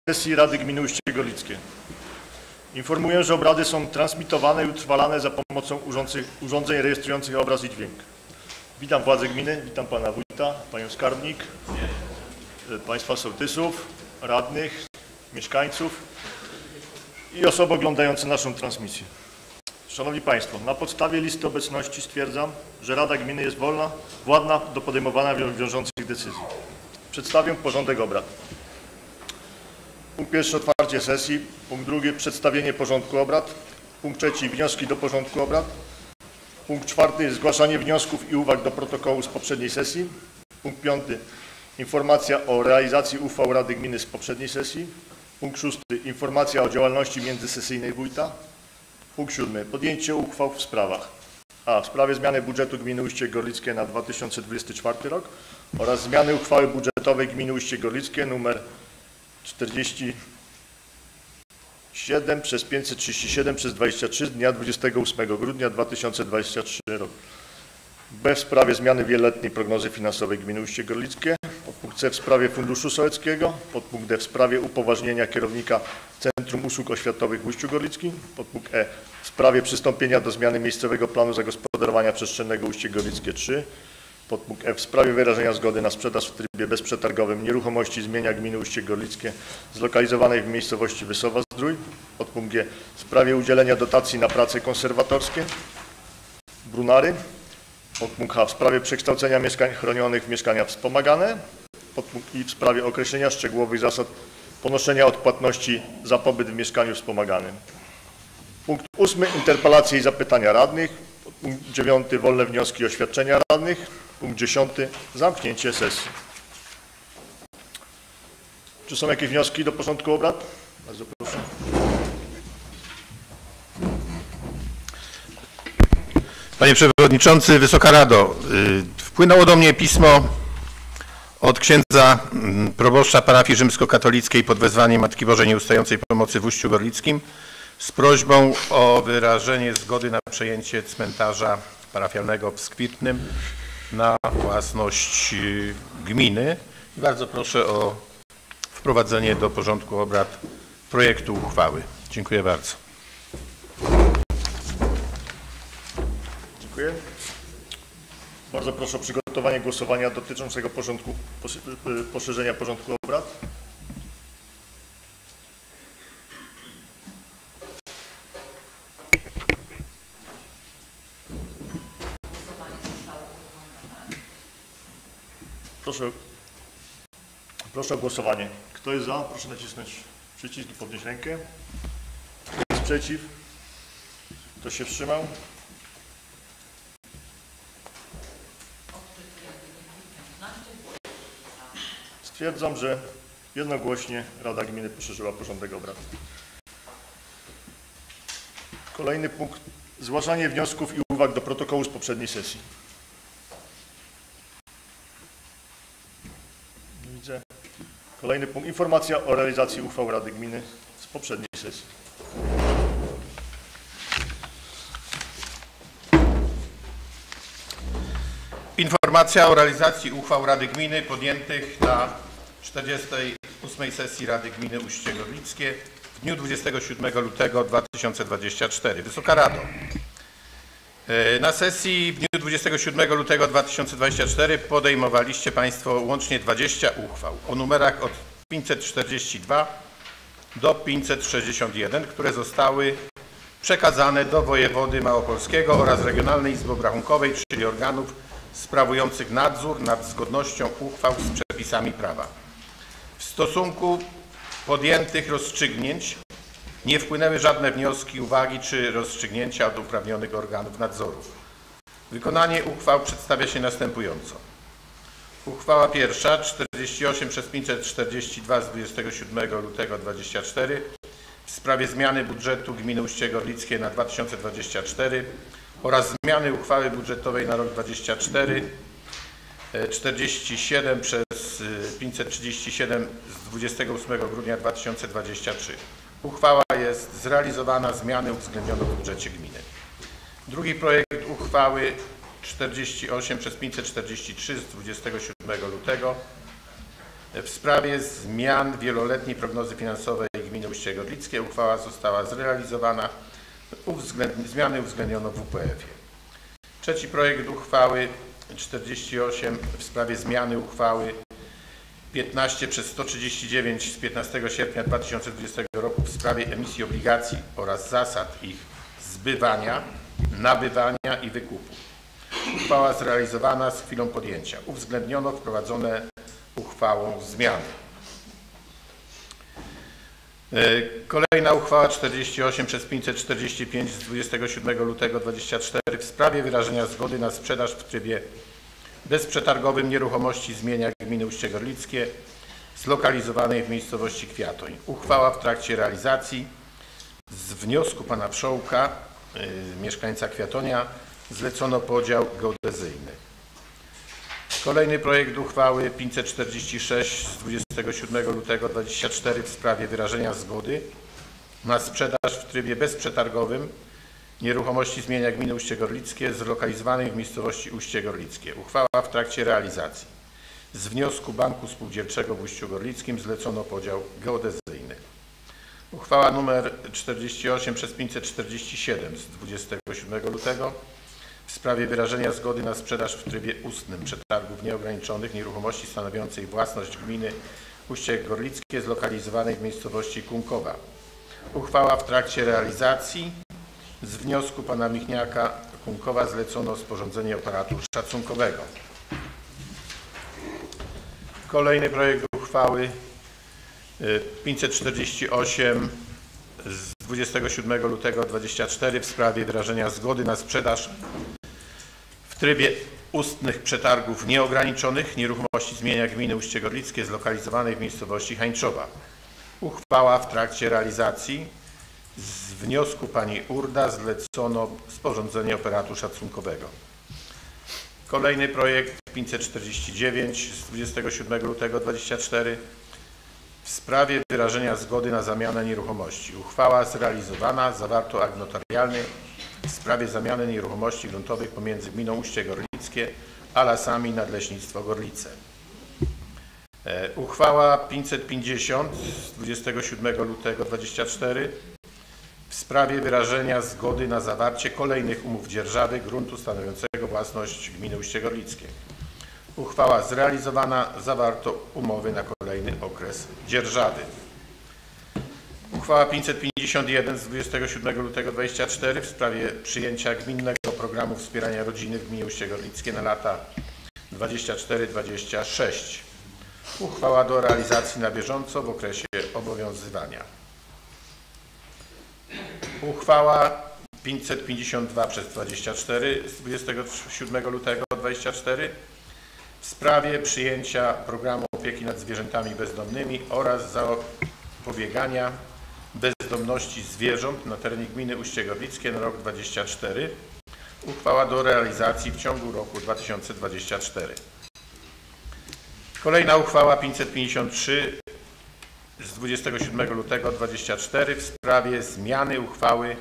Sesji Rady Gminy Ujście Gorlickie. Informuję, że obrady są transmitowane i utrwalane za pomocą urządzeń rejestrujących obraz i dźwięk. Witam władze gminy, witam pana wójta, panią skarbnik, państwa sołtysów, radnych, mieszkańców i osoby oglądające naszą transmisję. Szanowni Państwo, na podstawie listy obecności stwierdzam, że Rada Gminy jest władna do podejmowania wiążących decyzji. Przedstawię porządek obrad. Punkt pierwszy, otwarcie sesji. Punkt drugi, przedstawienie porządku obrad. Punkt trzeci, wnioski do porządku obrad. Punkt czwarty, zgłaszanie wniosków i uwag do protokołu z poprzedniej sesji. Punkt piąty, informacja o realizacji uchwał Rady Gminy z poprzedniej sesji. Punkt szósty, informacja o działalności międzysesyjnej wójta. Punkt siódmy, podjęcie uchwał w sprawach. A. W sprawie zmiany budżetu gminy Ujście Gorlickie na 2024 rok oraz zmiany uchwały budżetowej gminy Ujście Gorlickie nr 47 przez 537 przez 23 z dnia 28 grudnia 2023 roku. B. W sprawie zmiany wieloletniej prognozy finansowej gminy Ujście Gorlickie. Podpunkt C. W sprawie Funduszu Sołeckiego. Podpunkt D. W sprawie upoważnienia kierownika Centrum Usług Oświatowych w Ujściu Gorlickim. Podpunkt E. W sprawie przystąpienia do zmiany miejscowego planu zagospodarowania przestrzennego Ujście Gorlickie 3. Podpunkt F. W sprawie wyrażenia zgody na sprzedaż w trybie bezprzetargowym nieruchomości z mienia gminy Ujście Gorlickie zlokalizowanej w miejscowości Wysowa-Zdrój. Podpunkt G. W sprawie udzielenia dotacji na prace konserwatorskie Brunary. Podpunkt H. W sprawie przekształcenia mieszkań chronionych w mieszkania wspomagane. Podpunkt I. W sprawie określenia szczegółowych zasad ponoszenia odpłatności za pobyt w mieszkaniu wspomaganym. Punkt 8. Interpelacje i zapytania radnych. Punkt 9. Wolne wnioski i oświadczenia radnych. Punkt 10. Zamknięcie sesji. Czy są jakieś wnioski do porządku obrad? Bardzo proszę. Panie Przewodniczący, Wysoka Rado, wpłynęło do mnie pismo od księdza proboszcza parafii rzymskokatolickiej pod wezwaniem Matki Bożej Nieustającej Pomocy w Ujściu Gorlickim z prośbą o wyrażenie zgody na przejęcie cmentarza parafialnego w Skwitnym na własność gminy. I bardzo proszę o wprowadzenie do porządku obrad projektu uchwały. Dziękuję bardzo. Dziękuję. Bardzo proszę o przygotowanie głosowania dotyczącego poszerzenia porządku obrad. Proszę o głosowanie. Kto jest za? Proszę nacisnąć przycisk i podnieść rękę. Kto jest przeciw? Kto się wstrzymał? Stwierdzam, że jednogłośnie Rada Gminy poszerzyła porządek obrad. Kolejny punkt. Zgłaszanie wniosków i uwag do protokołu z poprzedniej sesji. Nie widzę. Kolejny punkt. Informacja o realizacji uchwał Rady Gminy z poprzedniej sesji. Informacja o realizacji uchwał Rady Gminy podjętych na 48. sesji Rady Gminy Ujście Gorlickie w dniu 27 lutego 2024. Wysoka Rado, na sesji w dniu 27 lutego 2024 podejmowaliście Państwo łącznie 20 uchwał o numerach od 542 do 561, które zostały przekazane do wojewody małopolskiego oraz Regionalnej Izby Obrachunkowej, czyli organów sprawujących nadzór nad zgodnością uchwał z przepisami prawa. W stosunku podjętych rozstrzygnięć nie wpłynęły żadne wnioski, uwagi czy rozstrzygnięcia od uprawnionych organów nadzoru. Wykonanie uchwał przedstawia się następująco. Uchwała pierwsza 48 przez 542 z 27 lutego 2024 w sprawie zmiany budżetu gminy Ujście Gorlickie na 2024 oraz zmiany uchwały budżetowej na rok 2024 47 przez 537 z 28 grudnia 2023. Uchwała jest zrealizowana, zmiany uwzględniono w budżecie gminy. Drugi projekt uchwały 48 przez 543 z 27 lutego W sprawie zmian wieloletniej prognozy finansowej gminy Uście Gorlickie uchwała została zrealizowana. Zmiany uwzględniono w WPF-ie. Trzeci projekt uchwały 48 w sprawie zmiany uchwały 15/139 z 15 sierpnia 2020 roku w sprawie emisji obligacji oraz zasad ich zbywania, nabywania i wykupu. Uchwała zrealizowana z chwilą podjęcia. Uwzględniono wprowadzone uchwałą zmiany. Kolejna uchwała 48/545 z 27 lutego 2024 w sprawie wyrażenia zgody na sprzedaż w trybie bezprzetargowym nieruchomości z mienia gminy Uście Gorlickie zlokalizowanej w miejscowości Kwiatoń. Uchwała w trakcie realizacji. Z wniosku pana Wszołka, mieszkańca Kwiatonia, zlecono podział geodezyjny. Kolejny projekt uchwały 546 z 27 lutego 2024 w sprawie wyrażenia zgody na sprzedaż w trybie bezprzetargowym nieruchomości z mienia gminy Uście Gorlickie zlokalizowanej w miejscowości Uście Gorlickie. Uchwała w trakcie realizacji. Z wniosku Banku Spółdzielczego w Uściu Gorlickim zlecono podział geodezyjny. Uchwała nr 48/547 z 27 lutego w sprawie wyrażenia zgody na sprzedaż w trybie ustnym przetargów nieograniczonych nieruchomości stanowiącej własność gminy Uście Gorlickie zlokalizowanej w miejscowości Kunkowa. Uchwała w trakcie realizacji. Z wniosku pana Michniaka Kunkowa zlecono sporządzenie operatu szacunkowego. Kolejny projekt uchwały 548 z 27 lutego 2024 w sprawie wyrażenia zgody na sprzedaż w trybie ustnych przetargów nieograniczonych nieruchomości z mienia gminy Uście Gorlickie zlokalizowanej w miejscowości Hańczowa. Uchwała w trakcie realizacji. Z wniosku pani Urda zlecono sporządzenie operatu szacunkowego. Kolejny projekt 549 z 27 lutego 2024 w sprawie wyrażenia zgody na zamianę nieruchomości. Uchwała zrealizowana. Zawarto akt notarialny w sprawie zamiany nieruchomości gruntowych pomiędzy gminą Uście Gorlickie a Lasami Nadleśnictwo Gorlice. Uchwała 550 z 27 lutego 2024 w sprawie wyrażenia zgody na zawarcie kolejnych umów dzierżawy gruntu stanowiącego własność gminy Uście Gorlickie. Uchwała zrealizowana. Zawarto umowy na kolejny okres dzierżawy. Uchwała 551 z 27 lutego 2024 w sprawie przyjęcia gminnego programu wspierania rodziny w gminie Uście Gorlickie na lata 24-26. Uchwała do realizacji na bieżąco w okresie obowiązywania. Uchwała 552/24 z 27 lutego 2024 w sprawie przyjęcia programu opieki nad zwierzętami bezdomnymi oraz zapobiegania bezdomności zwierząt na terenie gminy Uście Gorlickie na rok 2024. Uchwała do realizacji w ciągu roku 2024. Kolejna uchwała 553 z 27 lutego 2024 w sprawie zmiany uchwały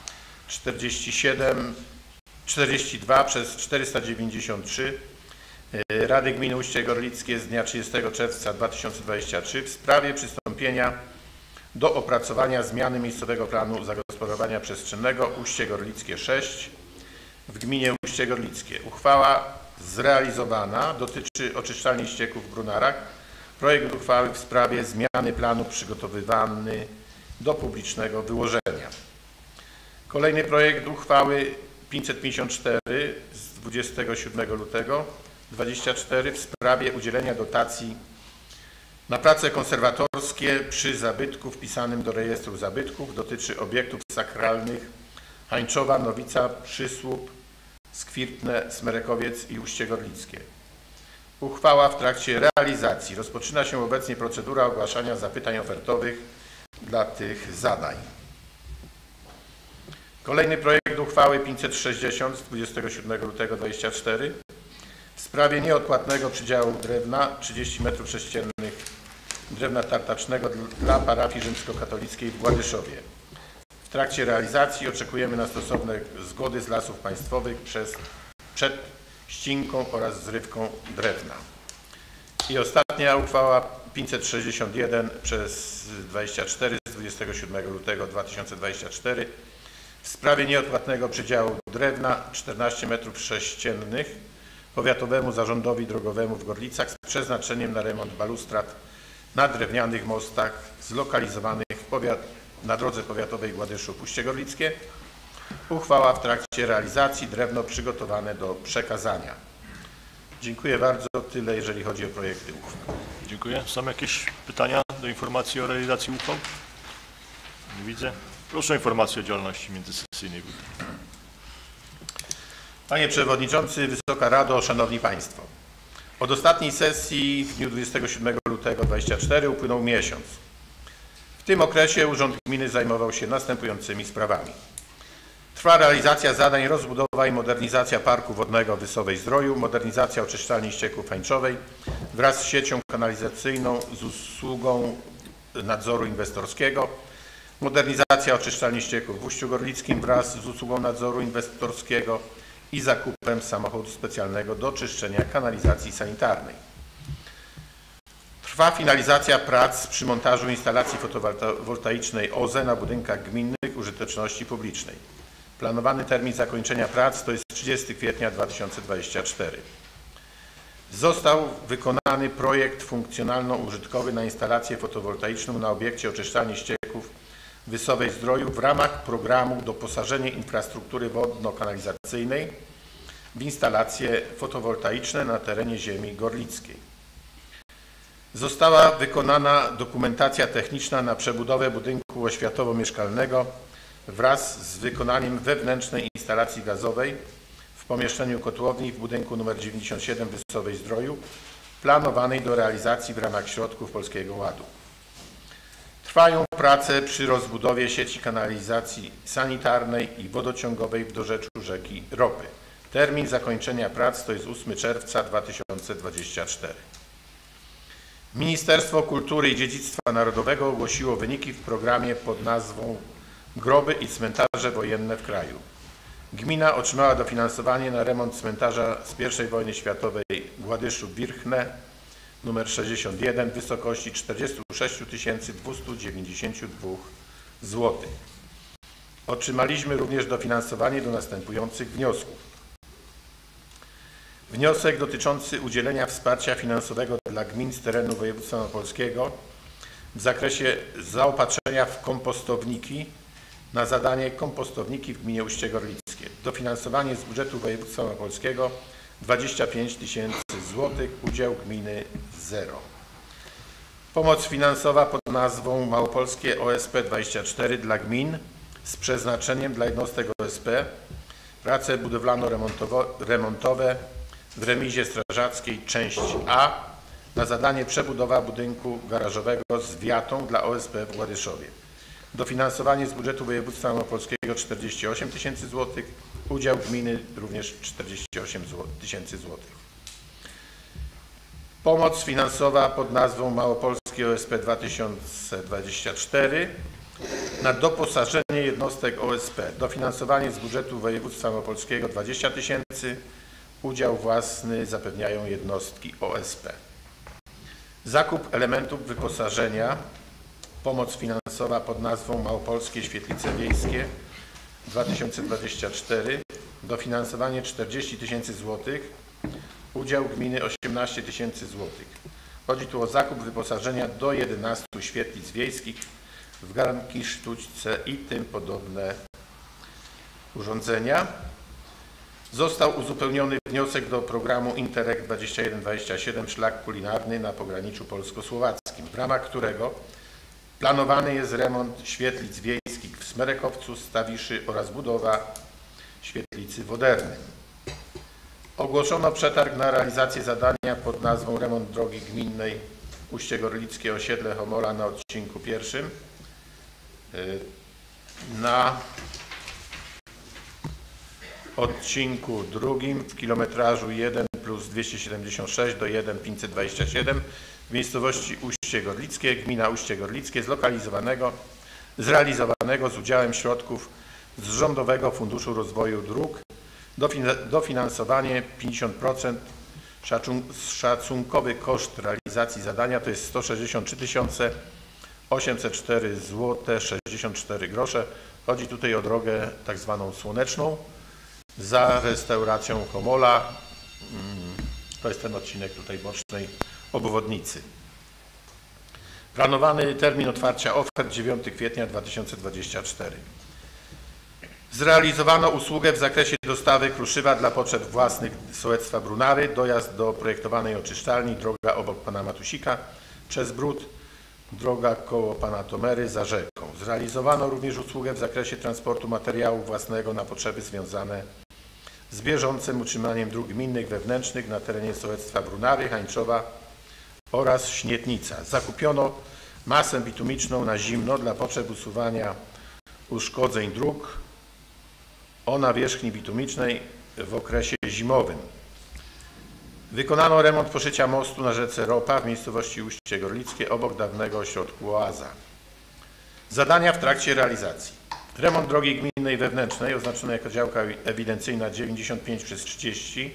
42/493 Rady Gminy Uście Gorlickie z dnia 30 czerwca 2023 w sprawie przystąpienia do opracowania zmiany miejscowego planu zagospodarowania przestrzennego Uście Gorlickie 6 w gminie Uście Gorlickie. Uchwała zrealizowana. Dotyczy oczyszczalni ścieków w Brunarach. Projekt uchwały w sprawie zmiany planu przygotowywany do publicznego wyłożenia. Kolejny projekt uchwały 554 z 27 lutego 2024 w sprawie udzielenia dotacji na prace konserwatorskie przy zabytku wpisanym do rejestru zabytków. Dotyczy obiektów sakralnych Hańczowa, Nowica, Przysłup, Skwirtne, Smerekowiec i Uście Gorlickie. Uchwała w trakcie realizacji. Rozpoczyna się obecnie procedura ogłaszania zapytań ofertowych dla tych zadań. Kolejny projekt uchwały 560 z 27 lutego 2024 w sprawie nieodpłatnego przydziału drewna 30 m3 drewna tartacznego dla parafii rzymskokatolickiej w Gładyszowie. W trakcie realizacji oczekujemy na stosowne zgody z Lasów Państwowych przed ścinką oraz zrywką drewna. I ostatnia uchwała 561 przez 24 z 27 lutego 2024 w sprawie nieodpłatnego przydziału drewna 14 m3 Powiatowemu Zarządowi Drogowemu w Gorlicach z przeznaczeniem na remont balustrad na drewnianych mostach zlokalizowanych na drodze powiatowej Gładyszów-Uście Gorlickie. Uchwała w trakcie realizacji, drewno przygotowane do przekazania. Dziękuję bardzo. Tyle, jeżeli chodzi o projekty uchwał. Dziękuję. Są jakieś pytania do informacji o realizacji uchwał? Nie widzę. Proszę o informację o działalności międzysesyjnej. Panie Przewodniczący, Wysoka Rado, Szanowni Państwo. Od ostatniej sesji w dniu 27 lutego 2024 upłynął miesiąc. W tym okresie Urząd Gminy zajmował się następującymi sprawami. Trwa realizacja zadań rozbudowa i modernizacja Parku Wodnego Wysowej-Zdroju, modernizacja oczyszczalni ścieków Hańczowej wraz z siecią kanalizacyjną z usługą nadzoru inwestorskiego, modernizacja oczyszczalni ścieków w Uściu Gorlickim wraz z usługą nadzoru inwestorskiego i zakupem samochodu specjalnego do czyszczenia kanalizacji sanitarnej. Trwa finalizacja prac przy montażu instalacji fotowoltaicznej OZE na budynkach gminnych użyteczności publicznej. Planowany termin zakończenia prac to jest 30 kwietnia 2024. Został wykonany projekt funkcjonalno-użytkowy na instalację fotowoltaiczną na obiekcie oczyszczalni ścieków Wysowej-Zdroju w ramach programu Doposażenie infrastruktury wodno-kanalizacyjnej w instalacje fotowoltaiczne na terenie ziemi gorlickiej. Została wykonana dokumentacja techniczna na przebudowę budynku oświatowo-mieszkalnego wraz z wykonaniem wewnętrznej instalacji gazowej w pomieszczeniu kotłowni w budynku nr 97 w Wysowej-Zdroju, planowanej do realizacji w ramach środków Polskiego Ładu. Trwają prace przy rozbudowie sieci kanalizacji sanitarnej i wodociągowej w dorzeczu rzeki Ropy. Termin zakończenia prac to jest 8 czerwca 2024. Ministerstwo Kultury i Dziedzictwa Narodowego ogłosiło wyniki w programie pod nazwą Groby i cmentarze wojenne w kraju. Gmina otrzymała dofinansowanie na remont cmentarza z I wojny światowej Gładyszów-Wirchne nr 61 w wysokości 46 292 zł. Otrzymaliśmy również dofinansowanie do następujących wniosków. Wniosek dotyczący udzielenia wsparcia finansowego dla gmin z terenu województwa małopolskiego w zakresie zaopatrzenia w kompostowniki na zadanie kompostowniki w gminie Uście Gorlickie. Dofinansowanie z budżetu województwa małopolskiego 25 000 zł, udział gminy 0. Pomoc finansowa pod nazwą Małopolskie OSP 24 dla gmin z przeznaczeniem dla jednostek OSP, prace budowlano-remontowe w remizie strażackiej część A na zadanie przebudowa budynku garażowego z wiatą dla OSP w Gładyszowie. Dofinansowanie z budżetu województwa małopolskiego 48 000 zł, udział gminy również 48 000 zł. Pomoc finansowa pod nazwą Małopolskie OSP 2024 na doposażenie jednostek OSP. Dofinansowanie z budżetu województwa małopolskiego 20 000, udział własny zapewniają jednostki OSP. Zakup elementów wyposażenia. Pomoc finansowa pod nazwą Małopolskie Świetlice Wiejskie 2024. Dofinansowanie 40 000 zł. Udział gminy 18 000 zł. Chodzi tu o zakup wyposażenia do 11 świetlic wiejskich w garnki, sztućce i tym podobne urządzenia. Został uzupełniony wniosek do programu Interreg 21-27 Szlak Kulinarny na pograniczu polsko-słowackim, w ramach którego planowany jest remont świetlic wiejskich w Smerekowcu, Stawiszy oraz budowa świetlicy w Odernym. Ogłoszono przetarg na realizację zadania pod nazwą Remont drogi gminnej Uście Gorlickie osiedle Homola na odcinku pierwszym na odcinku drugim w kilometrażu 1+276 do 1,527 w miejscowości Uście Gorlickie, gmina Uście Gorlickie, zrealizowanego z udziałem środków z Rządowego Funduszu Rozwoju Dróg, dofinansowanie 50% Szacunkowy koszt realizacji zadania to jest 163 804 zł 64 grosze. Chodzi tutaj o drogę tak zwaną słoneczną za restauracją Homola. To jest ten odcinek tutaj bocznej obwodnicy. Planowany termin otwarcia ofert 9 kwietnia 2024. Zrealizowano usługę w zakresie dostawy kruszywa dla potrzeb własnych sołectwa Brunary, dojazd do projektowanej oczyszczalni, droga obok pana Matusika przez Brud, droga koło pana Tomery za rzeką. Zrealizowano również usługę w zakresie transportu materiału własnego na potrzeby związane z bieżącym utrzymaniem dróg gminnych wewnętrznych na terenie sołectwa Brunary, Hańczowa oraz Śnietnica. Zakupiono masę bitumiczną na zimno dla potrzeb usuwania uszkodzeń dróg o nawierzchni bitumicznej w okresie zimowym. Wykonano remont poszycia mostu na rzece Ropa w miejscowości Uście Gorlickie obok dawnego ośrodku Oaza. Zadania w trakcie realizacji. Remont drogi gminnej wewnętrznej oznaczonej jako działka ewidencyjna 95/30,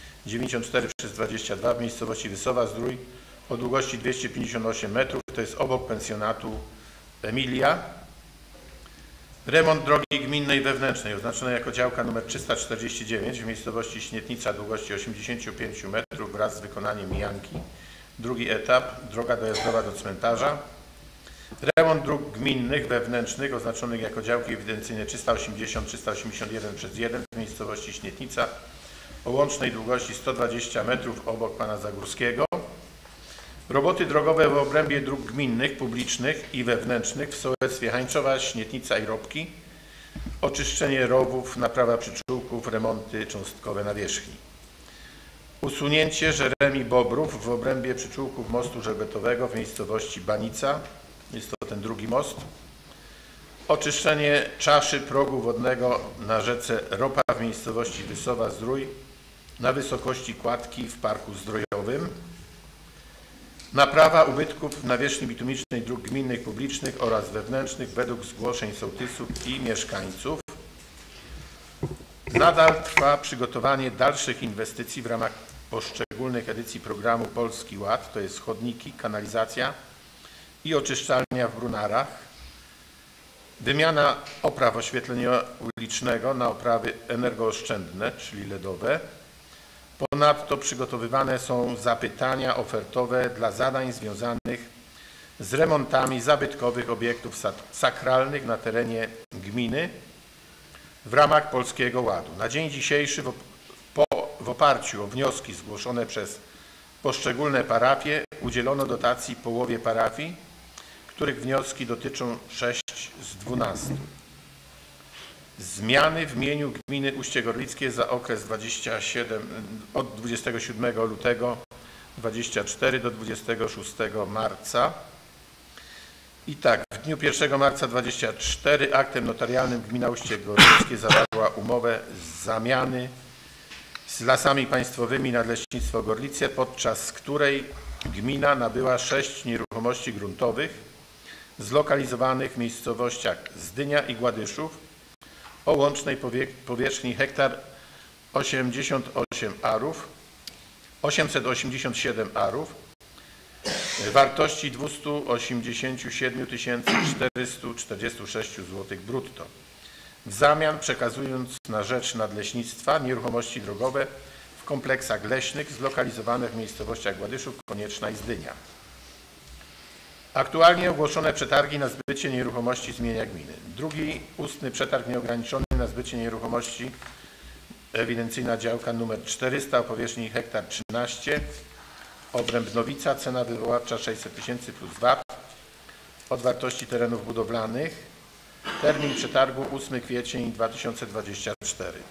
94/22 w miejscowości Wysowa Zdrój o długości 258 metrów, to jest obok pensjonatu Emilia. Remont drogi gminnej wewnętrznej oznaczonej jako działka nr 349 w miejscowości Śnietnica długości 85 metrów wraz z wykonaniem mijanki. Drugi etap, droga dojazdowa do cmentarza. Remont dróg gminnych wewnętrznych oznaczonych jako działki ewidencyjne 380-381/1 w miejscowości Śnietnica o łącznej długości 120 metrów obok pana Zagórskiego. Roboty drogowe w obrębie dróg gminnych, publicznych i wewnętrznych w sołectwie Hańczowa, Śnietnica i Robki. Oczyszczenie rowów, naprawa przyczółków, remonty cząstkowe nawierzchni. Usunięcie Żeremi Bobrów w obrębie przyczółków mostu żelbetowego w miejscowości Banica. Jest to ten drugi most. Oczyszczenie czaszy progu wodnego na rzece Ropa w miejscowości Wysowa Zdrój na wysokości kładki w Parku Zdrojowym. Naprawa ubytków w nawierzchni bitumicznej dróg gminnych, publicznych oraz wewnętrznych według zgłoszeń sołtysów i mieszkańców. Nadal trwa przygotowanie dalszych inwestycji w ramach poszczególnych edycji programu Polski Ład, to jest chodniki, kanalizacja i oczyszczalnia w Brunarach. Wymiana opraw oświetlenia ulicznego na oprawy energooszczędne, czyli LEDowe. Ponadto przygotowywane są zapytania ofertowe dla zadań związanych z remontami zabytkowych obiektów sakralnych na terenie gminy w ramach Polskiego Ładu. Na dzień dzisiejszy w oparciu o wnioski zgłoszone przez poszczególne parafie udzielono dotacji połowie parafii, których wnioski dotyczą 6 z 12. Zmiany w mieniu gminy Uście Gorlickie za okres od 27 lutego 2024 do 26 marca. I tak, w dniu 1 marca 2024 aktem notarialnym gmina Uście Gorlickie zawarła umowę zamiany z Lasami Państwowymi Nadleśnictwo Gorlice, podczas której gmina nabyła 6 nieruchomości gruntowych zlokalizowanych w miejscowościach Zdynia i Gładyszów o łącznej powierzchni hektar 887 arów, wartości 287 446 zł brutto. W zamian przekazując na rzecz nadleśnictwa nieruchomości drogowe w kompleksach leśnych zlokalizowanych w miejscowościach Gładyszów, Konieczna i Zdynia. Aktualnie ogłoszone przetargi na zbycie nieruchomości z mienia gminy. Drugi ustny przetarg nieograniczony na zbycie nieruchomości, ewidencyjna działka nr 400 o powierzchni hektar 13, Obrębnowica, cena wywoławcza 600 000 plus VAT od wartości terenów budowlanych. Termin przetargu 8 kwiecień 2024.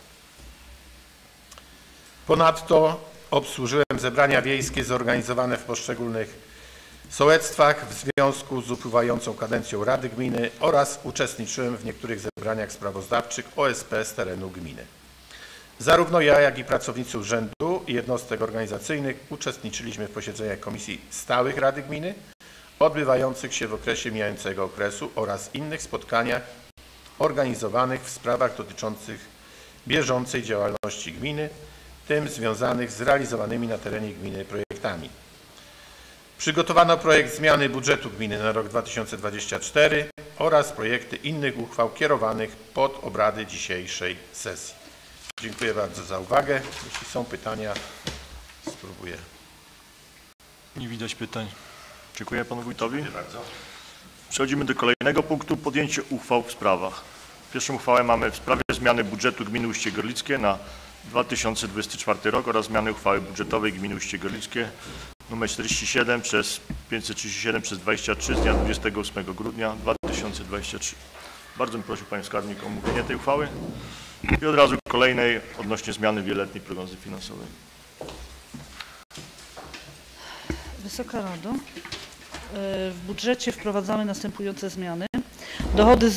Ponadto obsłużyłem zebrania wiejskie zorganizowane w poszczególnych sołectwach w związku z upływającą kadencją Rady Gminy oraz uczestniczyłem w niektórych zebraniach sprawozdawczych OSP z terenu gminy. Zarówno ja, jak i pracownicy urzędu i jednostek organizacyjnych uczestniczyliśmy w posiedzeniach komisji stałych Rady Gminy odbywających się w okresie mijającego okresu oraz innych spotkaniach organizowanych w sprawach dotyczących bieżącej działalności gminy, tym związanych z realizowanymi na terenie gminy projektami. Przygotowano projekt zmiany budżetu gminy na rok 2024 oraz projekty innych uchwał kierowanych pod obrady dzisiejszej sesji. Dziękuję bardzo za uwagę. Jeśli są pytania, spróbuję. Nie widać pytań. Dziękuję panu wójtowi. Dziękuję bardzo. Przechodzimy do kolejnego punktu. Podjęcie uchwał w sprawach. Pierwszą uchwałę mamy w sprawie zmiany budżetu gminy Uście Gorlickie na 2024 rok oraz zmiany uchwały budżetowej gminy Uście Gorlickie nr 47 przez 537 przez 23 z dnia 28 grudnia 2023. Bardzo bym prosił panią skarbnik o omówienie tej uchwały i od razu kolejnej odnośnie zmiany wieloletniej prognozy finansowej. Wysoka Rado, w budżecie wprowadzamy następujące zmiany. Dochody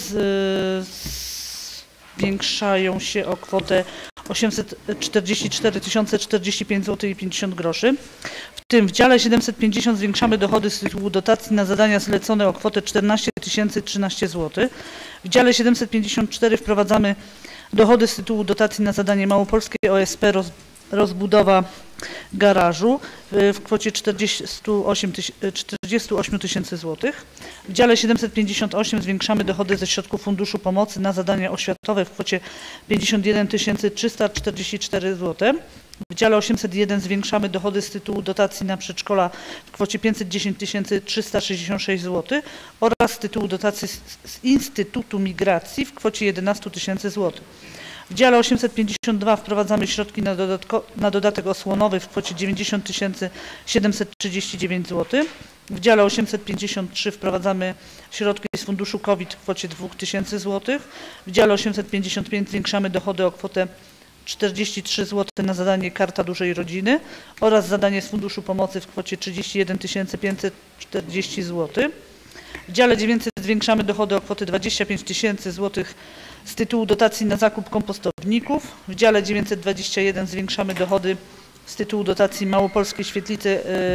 zwiększają się o kwotę 844 045 zł i 50 groszy. W tym w dziale 750 zwiększamy dochody z tytułu dotacji na zadania zlecone o kwotę 14 013 zł. W dziale 754 wprowadzamy dochody z tytułu dotacji na zadanie Małopolskie OSP rozbudowa garażu w kwocie 48 000 zł. W dziale 758 zwiększamy dochody ze środków Funduszu Pomocy na zadania oświatowe w kwocie 51 344 zł. W dziale 801 zwiększamy dochody z tytułu dotacji na przedszkola w kwocie 510 366 zł oraz z tytułu dotacji z Instytutu Migracji w kwocie 11 000 zł. W dziale 852 wprowadzamy środki na dodatek osłonowy w kwocie 90 739 zł. W dziale 853 wprowadzamy środki z funduszu COVID w kwocie 2000 zł. W dziale 855 zwiększamy dochody o kwotę 43 zł na zadanie Karta Dużej Rodziny oraz zadanie z Funduszu Pomocy w kwocie 31 540 zł. W dziale 900 zwiększamy dochody o kwotę 25 000 zł z tytułu dotacji na zakup kompostowników. W dziale 921 zwiększamy dochody z tytułu dotacji Małopolskie Świetlice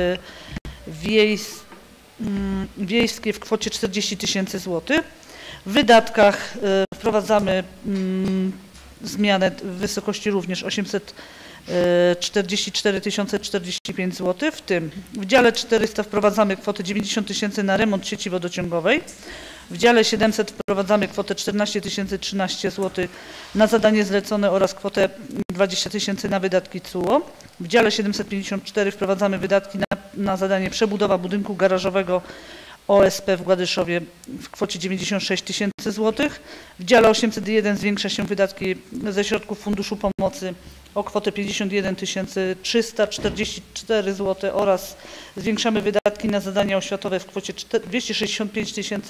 Wiejskie w kwocie 40 000 zł. W wydatkach wprowadzamy zmianę w wysokości również 844 045 zł, w tym w dziale 400 wprowadzamy kwotę 90 000 na remont sieci wodociągowej, w dziale 700 wprowadzamy kwotę 14 013 zł na zadanie zlecone oraz kwotę 20 000 na wydatki CUO. W dziale 754 wprowadzamy wydatki na zadanie przebudowa budynku garażowego OSP w Gładyszowie w kwocie 96 000 zł. W dziale 801 zwiększa się wydatki ze środków Funduszu Pomocy o kwotę 51 344 zł oraz zwiększamy wydatki na zadania oświatowe w kwocie 265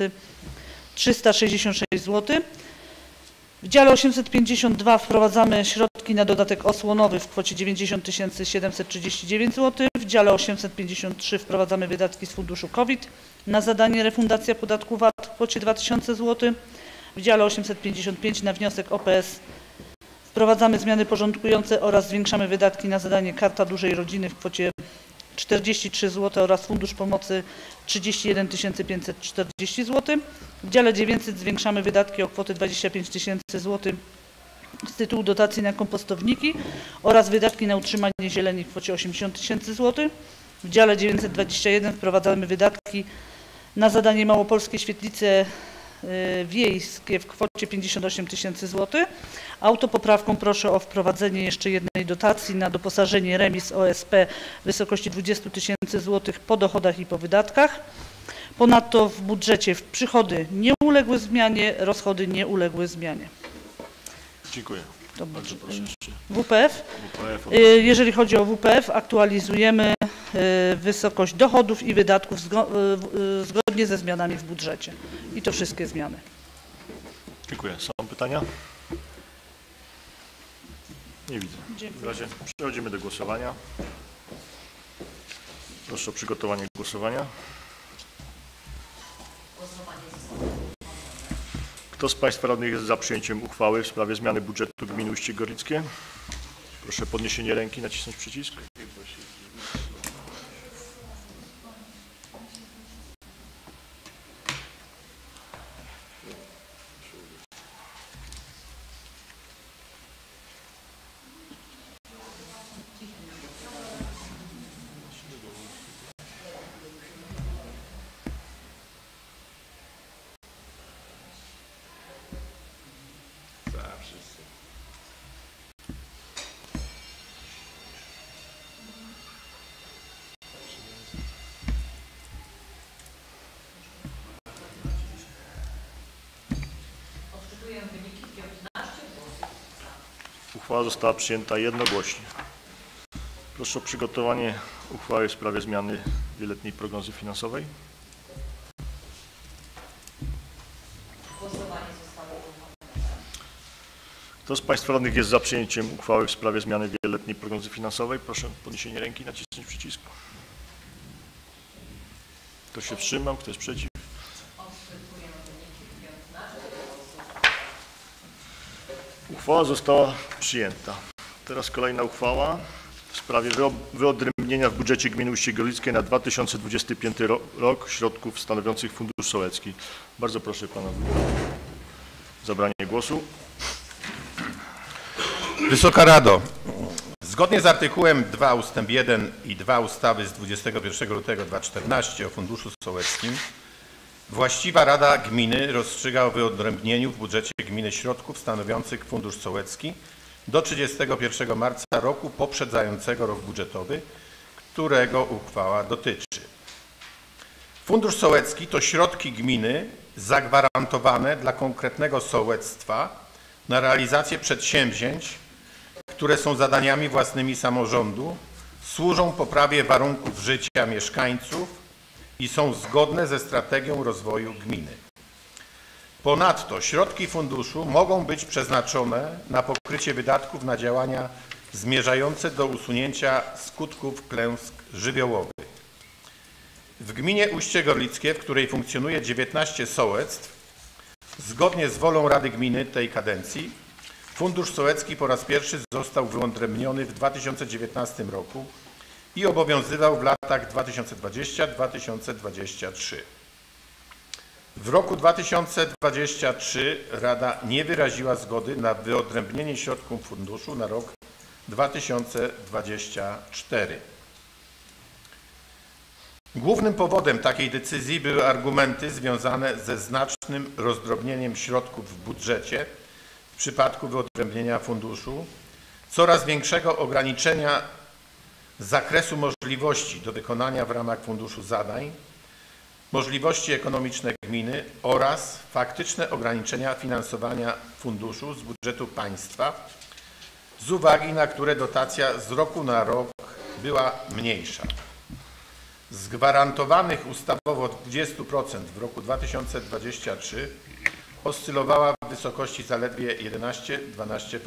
366 zł. W dziale 852 wprowadzamy środki na dodatek osłonowy w kwocie 90 739 zł. W dziale 853 wprowadzamy wydatki z funduszu COVID na zadanie refundacja podatku VAT w kwocie 2000 zł. W dziale 855 na wniosek OPS wprowadzamy zmiany porządkujące oraz zwiększamy wydatki na zadanie Karta Dużej Rodziny w kwocie 43 zł oraz Fundusz Pomocy 31 540 zł. W dziale 900 zwiększamy wydatki o kwotę 25 000 zł z tytułu dotacji na kompostowniki oraz wydatki na utrzymanie zieleni w kwocie 80 000 zł. W dziale 921 wprowadzamy wydatki na zadanie Małopolskie Świetlice Wiejskie w kwocie 58 000 zł. Autopoprawką proszę o wprowadzenie jeszcze jednej dotacji na doposażenie remis OSP w wysokości 20 000 zł po dochodach i po wydatkach. Ponadto w budżecie przychody nie uległy zmianie, rozchody nie uległy zmianie. Dziękuję. Bardzo proszę. WPF. Jeżeli chodzi o WPF, aktualizujemy wysokość dochodów i wydatków zgodnie ze zmianami w budżecie. I to wszystkie zmiany. Dziękuję. Są pytania? Nie widzę. W razie przechodzimy do głosowania. Proszę o przygotowanie głosowania. Kto z Państwa radnych jest za przyjęciem uchwały w sprawie zmiany budżetu gminy Uście Gorlickie? Proszę o podniesienie ręki, nacisnąć przycisk. Uchwała została przyjęta jednogłośnie. Proszę o przygotowanie uchwały w sprawie zmiany wieloletniej prognozy finansowej. Kto z Państwa radnych jest za przyjęciem uchwały w sprawie zmiany wieloletniej prognozy finansowej? Proszę o podniesienie ręki i nacisnąć przycisk. Kto się wstrzymał? Kto jest przeciw? Uchwała została przyjęta. Teraz kolejna uchwała w sprawie wyodrębnienia w budżecie gminy Uście Gorlickie na 2025 rok środków stanowiących Fundusz Sołecki. Bardzo proszę Pana o zabranie głosu. Wysoka Rado, zgodnie z artykułem 2 ust. 1 i 2 ustawy z 21 lutego 2014 o Funduszu Sołeckim właściwa Rada Gminy rozstrzyga o wyodrębnieniu w budżecie gminy środków stanowiących Fundusz Sołecki do 31 marca roku poprzedzającego rok budżetowy, którego uchwała dotyczy. Fundusz Sołecki to środki gminy zagwarantowane dla konkretnego sołectwa na realizację przedsięwzięć, które są zadaniami własnymi samorządu, służą poprawie warunków życia mieszkańców i są zgodne ze strategią rozwoju gminy. Ponadto środki funduszu mogą być przeznaczone na pokrycie wydatków na działania zmierzające do usunięcia skutków klęsk żywiołowych. W gminie Uście Gorlickie, w której funkcjonuje 19 sołectw, zgodnie z wolą Rady Gminy tej kadencji, Fundusz Sołecki po raz pierwszy został wyodrębniony w 2019 roku i obowiązywał w latach 2020-2023. W roku 2023 Rada nie wyraziła zgody na wyodrębnienie środków funduszu na rok 2024. Głównym powodem takiej decyzji były argumenty związane ze znacznym rozdrobnieniem środków w budżecie w przypadku wyodrębnienia funduszu, coraz większego ograniczenia zakresu możliwości do wykonania w ramach funduszu zadań, możliwości ekonomiczne gminy oraz faktyczne ograniczenia finansowania funduszu z budżetu państwa, z uwagi na które dotacja z roku na rok była mniejsza. Z gwarantowanych ustawowo 20% w roku 2023 oscylowała w wysokości zaledwie 11–12%.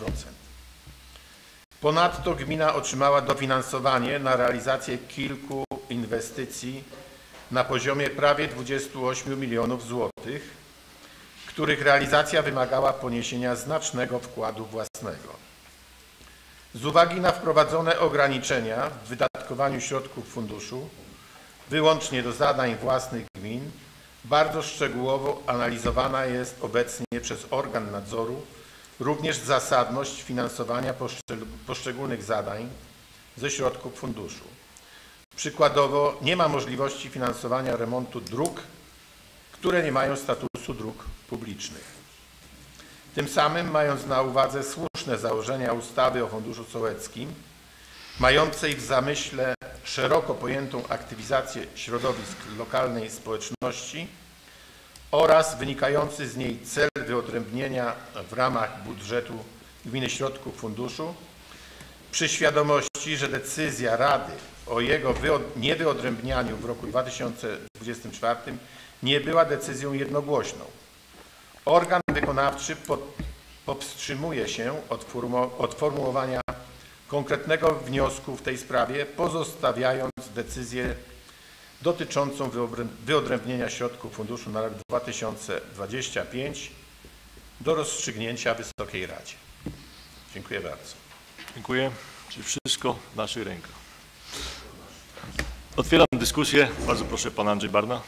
Ponadto gmina otrzymała dofinansowanie na realizację kilku inwestycji na poziomie prawie 28 milionów złotych, których realizacja wymagała poniesienia znacznego wkładu własnego. Z uwagi na wprowadzone ograniczenia w wydatkowaniu środków funduszu wyłącznie do zadań własnych gmin, bardzo szczegółowo analizowana jest obecnie przez organ nadzoru również zasadność finansowania poszczególnych zadań ze środków funduszu. Przykładowo nie ma możliwości finansowania remontu dróg, które nie mają statusu dróg publicznych. Tym samym, mając na uwadze słuszne założenia ustawy o Funduszu Sołeckim, mającej w zamyśle szeroko pojętą aktywizację środowisk lokalnej społeczności oraz wynikający z niej cel wyodrębnienia w ramach budżetu gminy środków funduszu, przy świadomości, że decyzja Rady o jego niewyodrębnianiu w roku 2024 nie była decyzją jednogłośną. Organ wykonawczy powstrzymuje się od formułowania konkretnego wniosku w tej sprawie, pozostawiając decyzję dotyczącą wyodrębnienia środków funduszu na rok 2025 do rozstrzygnięcia Wysokiej Radzie. Dziękuję bardzo. Dziękuję. Czyli wszystko w naszych rękach. Otwieram dyskusję. Bardzo proszę, pan Andrzej Barna.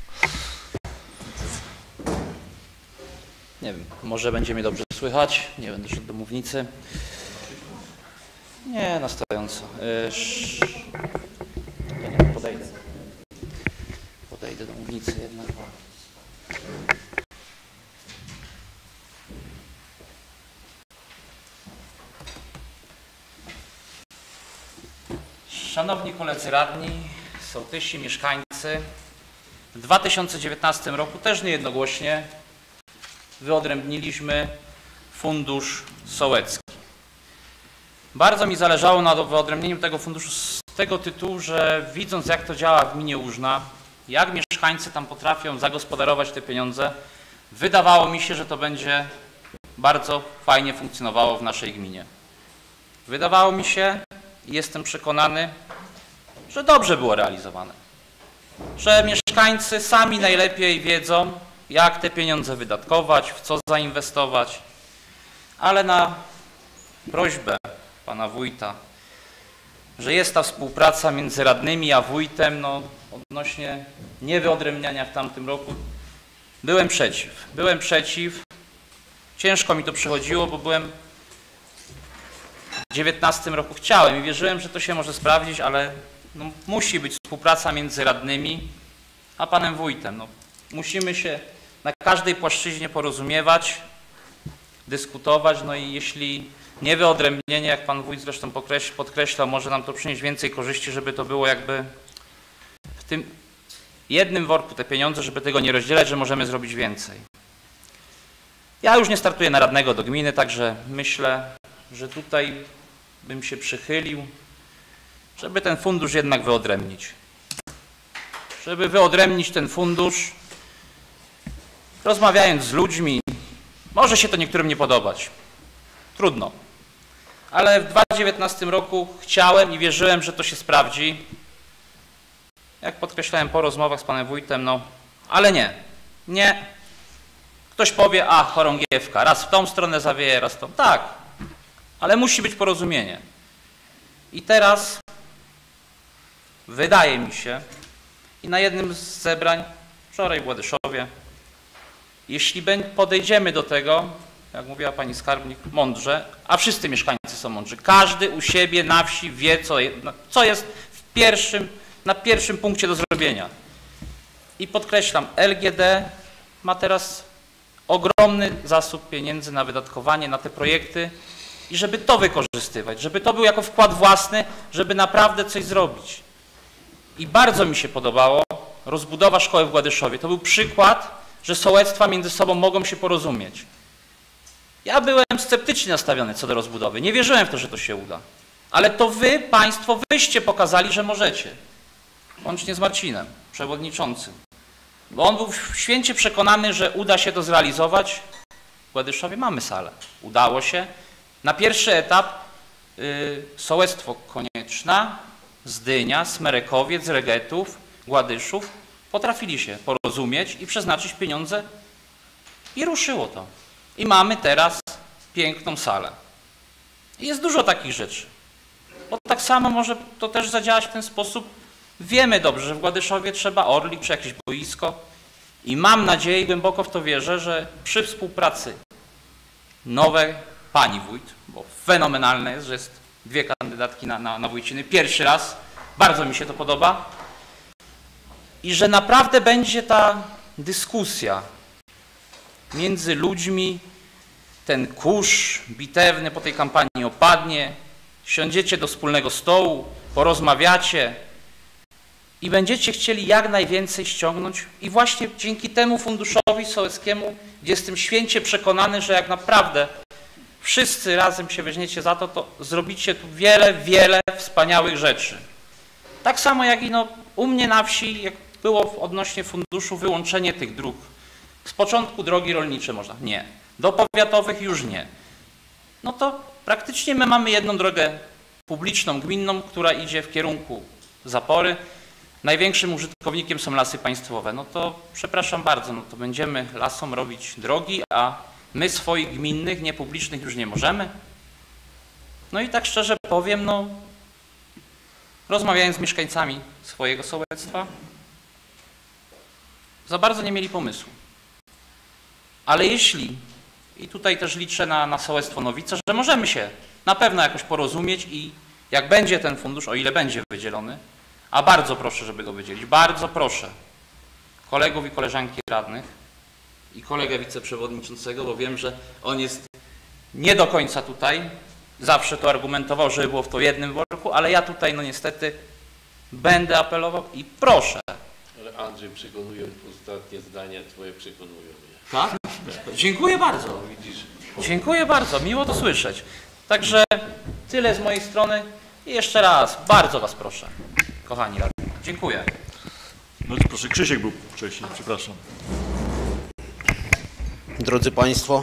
Nie wiem, może będzie mnie dobrze słychać. Nie będę szedł do mównicy. Nie, na stojąco. Nie, podejdę. Podejdę do mównicy jednak. Szanowni koledzy radni, sołtysi, mieszkańcy, w 2019 roku też niejednogłośnie wyodrębniliśmy Fundusz Sołecki. Bardzo mi zależało na wyodrębnieniu tego funduszu z tego tytułu, że widząc, jak to działa w gminie Łużna, jak mieszkańcy tam potrafią zagospodarować te pieniądze, wydawało mi się, że to będzie bardzo fajnie funkcjonowało w naszej gminie. Wydawało mi się i jestem przekonany, że dobrze było realizowane. Że mieszkańcy sami najlepiej wiedzą, jak te pieniądze wydatkować, w co zainwestować, ale na prośbę pana wójta, że jest ta współpraca między radnymi a wójtem, no, odnośnie niewyodrębniania w tamtym roku, byłem przeciw. Byłem przeciw. Ciężko mi to przychodziło, bo byłem w 19 roku, chciałem i wierzyłem, że to się może sprawdzić, ale no, musi być współpraca między radnymi a panem wójtem. No, musimy się na każdej płaszczyźnie porozumiewać, dyskutować, no i jeśli niewyodrębnienie, jak pan wójt zresztą podkreślał, może nam to przynieść więcej korzyści, żeby to było jakby w tym jednym worku te pieniądze, żeby tego nie rozdzielać, że możemy zrobić więcej. Ja już nie startuję na radnego do gminy, także myślę, że tutaj bym się przychylił, żeby ten fundusz jednak wyodrębnić. Żeby wyodrębnić ten fundusz, rozmawiając z ludźmi, może się to niektórym nie podobać. Trudno. Ale w 2019 roku chciałem i wierzyłem, że to się sprawdzi. Jak podkreślałem po rozmowach z panem wójtem, no, ale nie. Nie. Ktoś powie, a chorągiewka, raz w tą stronę zawieje, raz w tą. Tak, ale musi być porozumienie. I teraz wydaje mi się, i na jednym z zebrań, wczoraj w Władyszowie, jeśli podejdziemy do tego, jak mówiła pani skarbnik, mądrze, a wszyscy mieszkańcy są mądrzy, każdy u siebie na wsi wie, co jest na pierwszym punkcie do zrobienia. I podkreślam, LGD ma teraz ogromny zasób pieniędzy na wydatkowanie, na te projekty i żeby to wykorzystywać, żeby to był jako wkład własny, żeby naprawdę coś zrobić. I bardzo mi się podobało rozbudowa szkoły w Władyszowie. To był przykład, że sołectwa między sobą mogą się porozumieć. Ja byłem sceptycznie nastawiony co do rozbudowy. Nie wierzyłem w to, że to się uda. Ale to wy, państwo, wyście pokazali, że możecie. Łącznie z Marcinem, przewodniczącym. Bo on był święcie przekonany, że uda się to zrealizować. W Władyszowie mamy salę. Udało się. Na pierwszy etap sołectwo Konieczna, Zdynia, Smerekowiec, Regetów, Gładyszów potrafili się porozumieć i przeznaczyć pieniądze i ruszyło to. I mamy teraz piękną salę. I jest dużo takich rzeczy. Bo tak samo może to też zadziałać w ten sposób. Wiemy dobrze, że w Gładyszowie trzeba orlik czy jakieś boisko i mam nadzieję i głęboko w to wierzę, że przy współpracy nowej pani wójt, bo fenomenalne jest, że jest dwie kandydatki na wójciny, pierwszy raz, bardzo mi się to podoba i że naprawdę będzie ta dyskusja między ludźmi, ten kurz bitewny po tej kampanii opadnie, siądziecie do wspólnego stołu, porozmawiacie i będziecie chcieli jak najwięcej ściągnąć i właśnie dzięki temu funduszowi sołeckiemu, gdzie jestem święcie przekonany, że jak naprawdę wszyscy razem się weźmiecie za to, to zrobicie tu wiele, wiele wspaniałych rzeczy. Tak samo jak i u mnie na wsi, jak było odnośnie funduszu wyłączenie tych dróg. Z początku drogi rolnicze można, nie. Do powiatowych już nie. No to praktycznie my mamy jedną drogę publiczną, gminną, która idzie w kierunku Zapory. Największym użytkownikiem są lasy państwowe. No to przepraszam bardzo, no to będziemy lasom robić drogi, a my swoich gminnych, niepublicznych już nie możemy. No i tak szczerze powiem, no rozmawiając z mieszkańcami swojego sołectwa, za bardzo nie mieli pomysłu. Ale jeśli, i tutaj też liczę na sołectwo Nowice, że możemy się na pewno jakoś porozumieć i jak będzie ten fundusz, o ile będzie wydzielony, a bardzo proszę, żeby go wydzielić, bardzo proszę kolegów i koleżanki radnych i kolegę wiceprzewodniczącego, bo wiem, że on jest nie do końca tutaj, zawsze to argumentował, żeby było w to jednym worku, ale ja tutaj no niestety będę apelował i proszę. Ale Andrzej, przekonują, ostatnie zdania twoje przekonują mnie. Tak? Dziękuję bardzo. Widzisz? Dziękuję bardzo, miło to słyszeć. Także Tyle z mojej strony i jeszcze raz bardzo Was proszę, kochani radni. Dziękuję. No proszę, Krzysiek był wcześniej, przepraszam. Drodzy Państwo,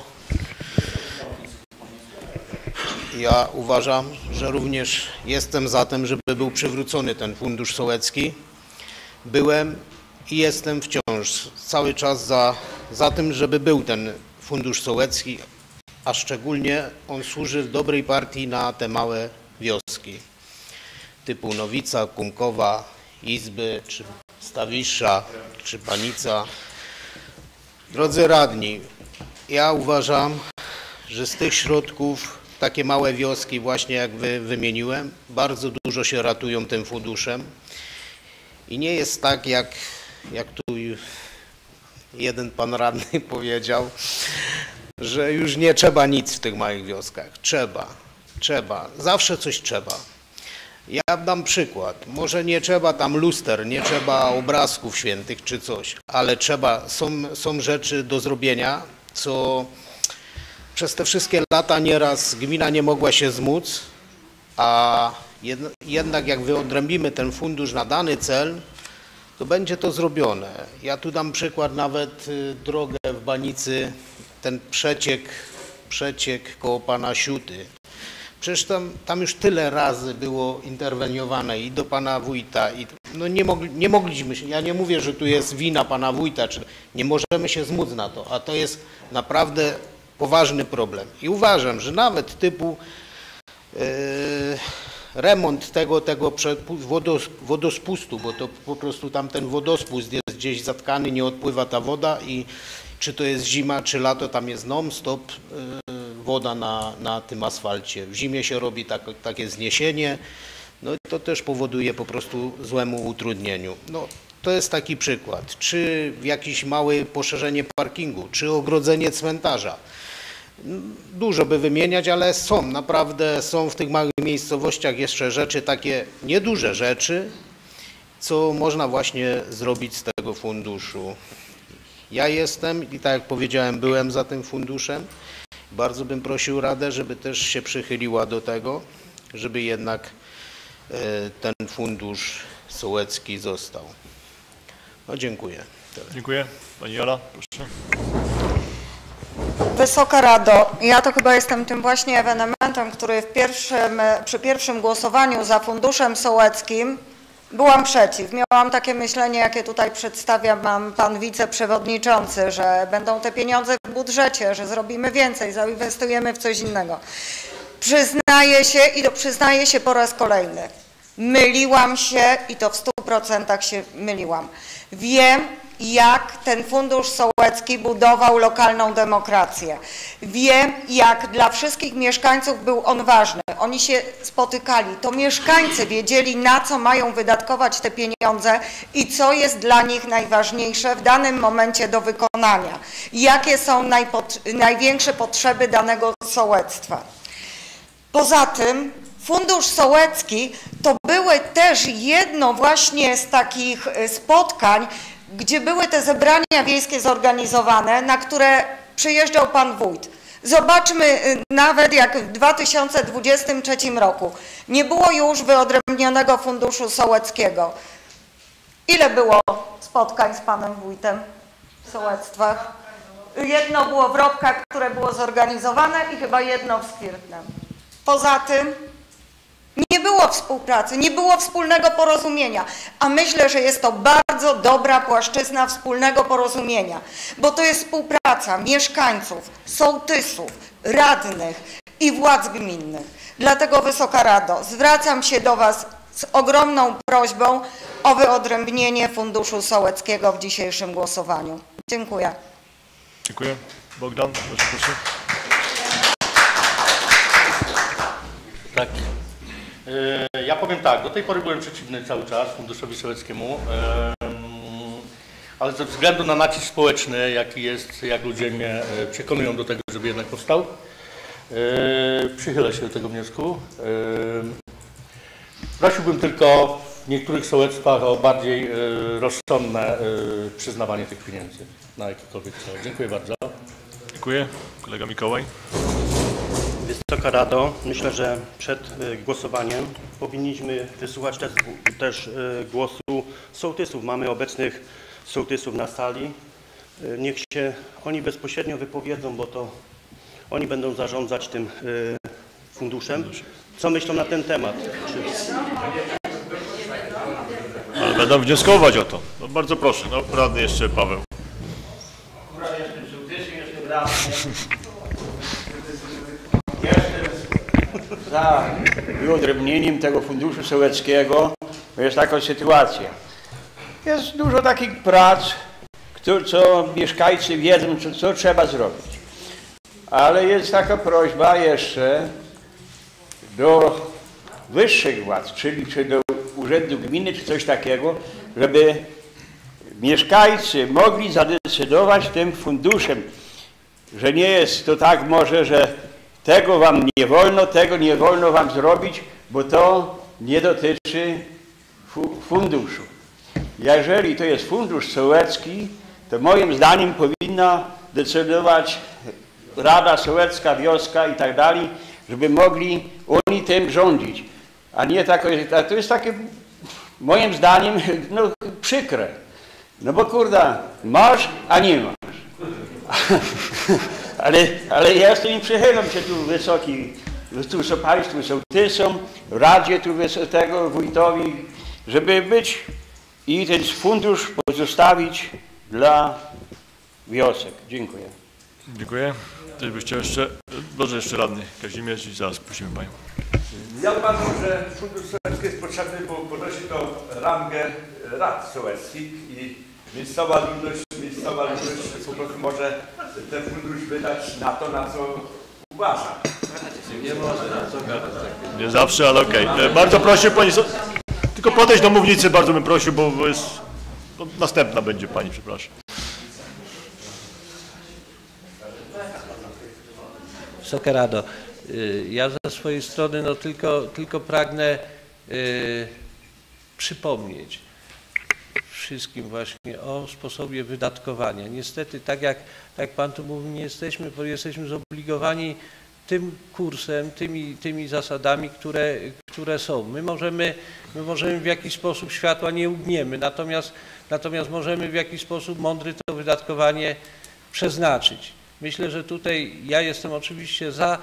ja uważam, że również jestem za tym, żeby był przywrócony ten fundusz sołecki. Byłem i jestem wciąż cały czas za tym, żeby był ten fundusz sołecki, a szczególnie on służy w dobrej partii na te małe wioski typu Nowica, Kumkowa, Izby, czy Stawisza, czy Panica. Drodzy radni, ja uważam, że z tych środków takie małe wioski, właśnie jak wymieniłem, bardzo dużo się ratują tym funduszem. I nie jest tak, jak tu jeden pan radny powiedział, że już nie trzeba nic w tych małych wioskach. Trzeba. Zawsze coś trzeba. Ja dam przykład. Może nie trzeba tam luster, nie trzeba obrazków świętych czy coś, ale są rzeczy do zrobienia, co przez te wszystkie lata nieraz gmina nie mogła się zmóc, a jednak jak wyodrębimy ten fundusz na dany cel, to będzie to zrobione. Ja tu dam przykład, nawet drogę w Banicy, ten przeciek koło pana Siuty. Przecież tam już tyle razy było interweniowane i do pana wójta, i no nie mogliśmy się, ja nie mówię, że tu jest wina pana wójta, czy nie możemy się zmóc na to, a to jest naprawdę poważny problem. I uważam, że nawet typu remont tego wodospustu, bo to po prostu tam ten wodospust jest gdzieś zatkany, nie odpływa ta woda i czy to jest zima, czy lato, tam jest non-stop woda na tym asfalcie. W zimie się robi takie zniesienie, no i to też powoduje po prostu złemu utrudnieniu. No, to jest taki przykład. Czy jakieś małe poszerzenie parkingu, czy ogrodzenie cmentarza. Dużo by wymieniać, ale naprawdę są w tych małych miejscowościach jeszcze rzeczy, takie nieduże rzeczy, co można właśnie zrobić z tego funduszu. Ja jestem i tak jak powiedziałem, byłem za tym funduszem. Bardzo bym prosił Radę, żeby też się przychyliła do tego, żeby jednak ten fundusz sołecki został. No dziękuję. Dziękuję. Pani Jola, proszę. Wysoka Rado, ja to chyba jestem tym właśnie ewenementem, który przy pierwszym głosowaniu za funduszem sołeckim byłam przeciw. Miałam takie myślenie, jakie tutaj przedstawia pan wiceprzewodniczący, że będą te pieniądze w budżecie, że zrobimy więcej, zainwestujemy w coś innego. Przyznaję się po raz kolejny. Myliłam się i to w 100% się myliłam. Wiem, jak ten fundusz sołecki budował lokalną demokrację. Wiem, jak dla wszystkich mieszkańców był on ważny. Oni się spotykali. To mieszkańcy wiedzieli, na co mają wydatkować te pieniądze i co jest dla nich najważniejsze w danym momencie do wykonania. Jakie są największe potrzeby danego sołectwa. Poza tym fundusz sołecki to były też jedno właśnie z takich spotkań, gdzie były te zebrania wiejskie zorganizowane, na które przyjeżdżał pan wójt. Zobaczmy nawet jak w 2023 roku nie było już wyodrębnionego funduszu sołeckiego. Ile było spotkań z panem wójtem w sołectwach? Jedno było w Robkach, które było zorganizowane i chyba jedno w Skwirtnem. Poza tym nie było współpracy, nie było wspólnego porozumienia, a myślę, że jest to bardzo dobra płaszczyzna wspólnego porozumienia, bo to jest współpraca mieszkańców, sołtysów, radnych i władz gminnych. Dlatego Wysoka Rado, zwracam się do Was z ogromną prośbą o wyodrębnienie funduszu sołeckiego w dzisiejszym głosowaniu. Dziękuję. Dziękuję. Bogdan, proszę. Tak. Ja powiem tak, do tej pory byłem przeciwny cały czas funduszowi sołeckiemu, ale ze względu na nacisk społeczny, jaki jest, jak ludzie mnie przekonują do tego, żeby jednak powstał, przychylę się do tego wniosku. Prosiłbym tylko w niektórych sołectwach o bardziej rozsądne przyznawanie tych pieniędzy na jakikolwiek cel. Dziękuję bardzo. Dziękuję. Kolega Mikołaj. Wysoka Rado, myślę, że przed głosowaniem powinniśmy wysłuchać też głosu sołtysów. Mamy obecnych sołtysów na sali. Niech się oni bezpośrednio wypowiedzą, bo to oni będą zarządzać tym funduszem. Co myślą na ten temat? Ale będą wnioskować o to. No bardzo proszę, no radny jeszcze Paweł. Za wyodrębnieniem tego funduszu sołeckiego jest taka sytuacja. Jest dużo takich prac, co mieszkańcy wiedzą, co trzeba zrobić. Ale jest taka prośba jeszcze do wyższych władz, czyli czy do urzędu gminy, czy coś takiego, żeby mieszkańcy mogli zadecydować tym funduszem, że nie jest to tak może, że tego wam nie wolno, tego nie wolno wam zrobić, bo to nie dotyczy funduszu. Jeżeli to jest fundusz sołecki, to moim zdaniem powinna decydować Rada Sołecka, wioska i tak dalej, żeby mogli oni tym rządzić. A nie tak, to jest takie moim zdaniem no, przykre. No bo kurde, masz, a nie masz. Ale ja z tym przychylam się tu wysoki, tu są państwu sołtysom, Radzie tu tego, wójtowi, żeby być i ten fundusz pozostawić dla wiosek. Dziękuję. Dziękuję. Ktoś by chciał jeszcze, może jeszcze radny Kazimierz i zaraz prosimy panią. Ja uważam, że fundusz sołecki jest potrzebny, bo podnosi to rangę rad sołeckich i miejscowa ludność po prostu może ten fundusz wydać na to, na co uważa. Nie może na co gadać. Nie zawsze, ale okej. Bardzo proszę pani, tylko podejść do mównicy, bardzo bym prosił, bo jest, no, następna będzie pani, przepraszam. Wysoka Rado, ja ze swojej strony no tylko pragnę przypomnieć wszystkim właśnie o sposobie wydatkowania. Niestety, tak jak Pan tu mówi, nie jesteśmy, bo jesteśmy zobligowani tym kursem, tymi zasadami, które są. My możemy w jakiś sposób, światła nie ugniemy, natomiast możemy w jakiś sposób mądry to wydatkowanie przeznaczyć. Myślę, że tutaj ja jestem oczywiście za,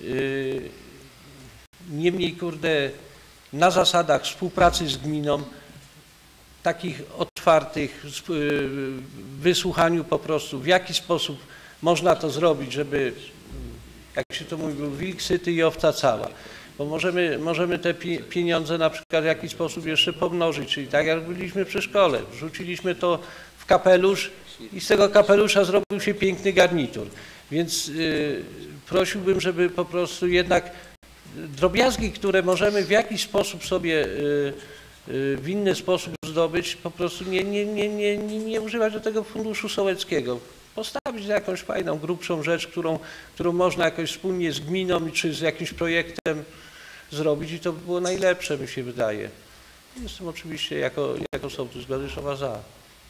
niemniej kurde, na zasadach współpracy z gminą, takich otwartych, wysłuchaniu po prostu, w jaki sposób można to zrobić, żeby, jak się to mówi, był wilk syty i owca cała. Bo możemy te pieniądze na przykład w jakiś sposób jeszcze pomnożyć, czyli tak jak byliśmy przy szkole, wrzuciliśmy to w kapelusz i z tego kapelusza zrobił się piękny garnitur. Więc prosiłbym, żeby po prostu jednak drobiazgi, które możemy w jakiś sposób sobie w inny sposób zdobyć, po prostu nie używać do tego funduszu sołeckiego. Postawić na jakąś fajną, grubszą rzecz, którą można jakoś wspólnie z gminą czy z jakimś projektem zrobić i to by było najlepsze, mi się wydaje. Jestem oczywiście jako sołtys Gładyszowa za.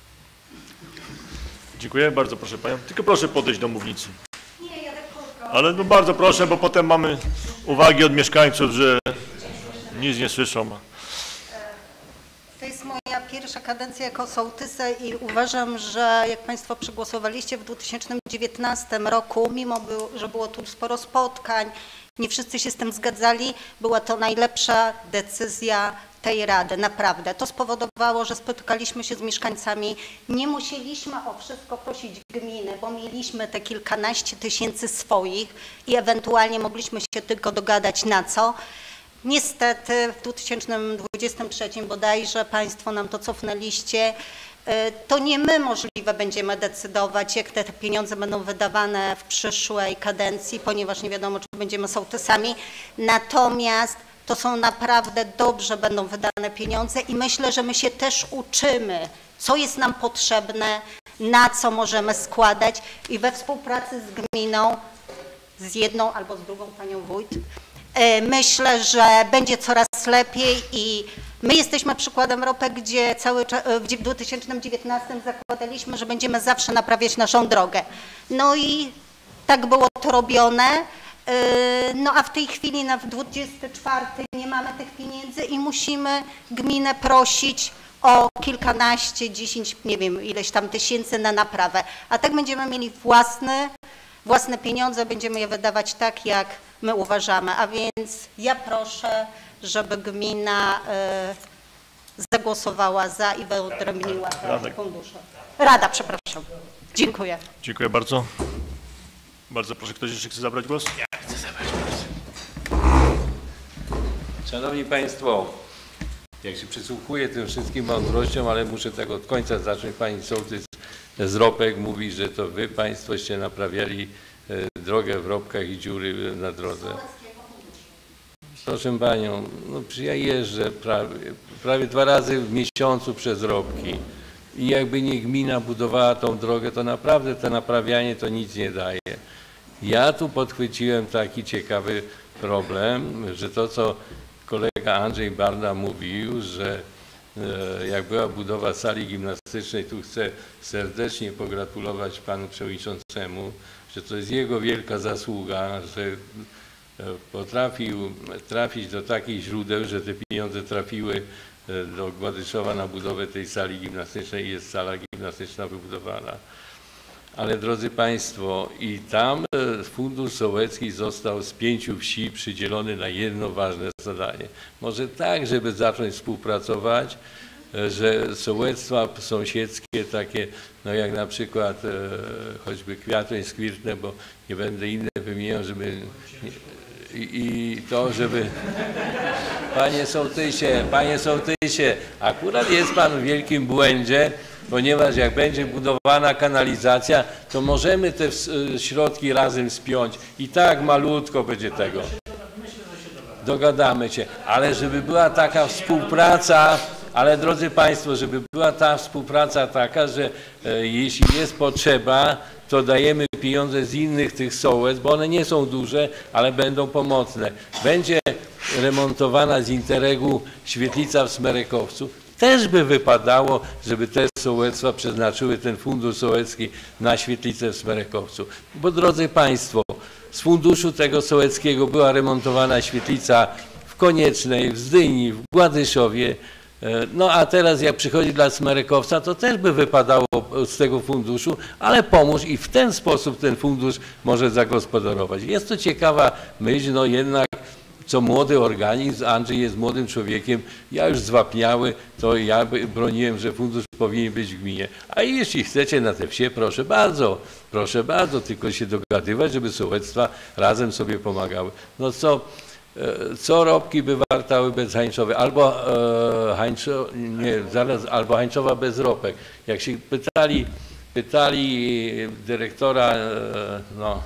Dziękuję, bardzo proszę panią. Tylko proszę podejść do mównicy. Ale no bardzo proszę, bo potem mamy uwagi od mieszkańców, że nic nie słyszą. To jest moja pierwsza kadencja jako sołtysa i uważam, że jak Państwo przegłosowaliście w 2019 roku, mimo że było tu sporo spotkań, nie wszyscy się z tym zgadzali, była to najlepsza decyzja tej Rady, naprawdę. To spowodowało, że spotykaliśmy się z mieszkańcami, nie musieliśmy o wszystko prosić gminy, bo mieliśmy te kilkanaście tysięcy swoich i ewentualnie mogliśmy się tylko dogadać na co. Niestety w 2023 bodajże Państwo nam to cofnęliście. To nie my możliwe będziemy decydować, jak te pieniądze będą wydawane w przyszłej kadencji, ponieważ nie wiadomo, czy będziemy sołtysami. Natomiast to są naprawdę dobrze będą wydane pieniądze i myślę, że my się też uczymy, co jest nam potrzebne, na co możemy składać i we współpracy z gminą, z jedną albo z drugą panią wójt, myślę, że będzie coraz lepiej i my jesteśmy przykładem ROPE, gdzie w 2019 zakładaliśmy, że będziemy zawsze naprawiać naszą drogę. No i tak było to robione. No a w tej chwili na 24 nie mamy tych pieniędzy i musimy gminę prosić o kilkanaście, 10, nie wiem ileś tam tysięcy na naprawę. A tak będziemy mieli własne pieniądze, będziemy je wydawać tak, jak my uważamy. A więc ja proszę, żeby gmina zagłosowała za i wyodrębniła te fundusze. Rada, przepraszam. Dziękuję. Dziękuję bardzo. Bardzo proszę, ktoś jeszcze chce zabrać głos? Ja chcę zabrać głos. Szanowni Państwo, jak się przysłuchuję tym wszystkim mądrościom, ale muszę tak od końca zacząć. Pani sołtys z Ropek mówi, że to wy Państwoście naprawiali drogę w Ropkach i dziury na drodze. Proszę Panią, no ja jeżdżę prawie 2 razy w miesiącu przez Ropki i jakby nie gmina budowała tą drogę, to naprawdę to naprawianie to nic nie daje. Ja tu podchwyciłem taki ciekawy problem, że to, co kolega Andrzej Barna mówił, że jak była budowa sali gimnastycznej, tu chcę serdecznie pogratulować panu przewodniczącemu, że to jest jego wielka zasługa, że potrafił trafić do takich źródeł, że te pieniądze trafiły do Gładyszowa na budowę tej sali gimnastycznej i jest sala gimnastyczna wybudowana. Ale drodzy Państwo, i tam Fundusz Sołecki został z 5 wsi przydzielony na jedno ważne zadanie. Może tak, żeby zacząć współpracować, że sołectwa sąsiedzkie takie, no jak na przykład choćby Kwiatoń, Skwirtne, bo nie będę inne wymieniał, żeby i to, żeby... Panie sołtysie, akurat jest Pan w wielkim błędzie, ponieważ jak będzie budowana kanalizacja, to możemy te środki razem spiąć i tak malutko będzie tego. Dogadamy się, ale żeby była taka współpraca, ale drodzy Państwo, żeby była ta współpraca taka, że jeśli jest potrzeba, to dajemy pieniądze z innych tych sołectw, bo one nie są duże, ale będą pomocne. Będzie remontowana z Interregu świetlica w Smerekowcu. Też by wypadało, żeby te sołectwa przeznaczyły ten fundusz sołecki na świetlicę w Smerekowcu. Bo drodzy Państwo, z funduszu tego sołeckiego była remontowana świetlica w Koniecznej, w Zdyni, w Gładyszowie. No a teraz jak przychodzi dla Smerekowca, to też by wypadało z tego funduszu, ale pomóż i w ten sposób ten fundusz może zagospodarować. Jest to ciekawa myśl, no jednak co młody organizm, Andrzej jest młodym człowiekiem, ja już zwapniały, to ja broniłem, że fundusz powinien być w gminie. A jeśli chcecie na te wsie, proszę bardzo, tylko się dogadywać, żeby sołectwa razem sobie pomagały. No co Ropki by wartały bez Hańczowej, albo albo Hańczowa bez Ropek. Jak się pytali dyrektora, no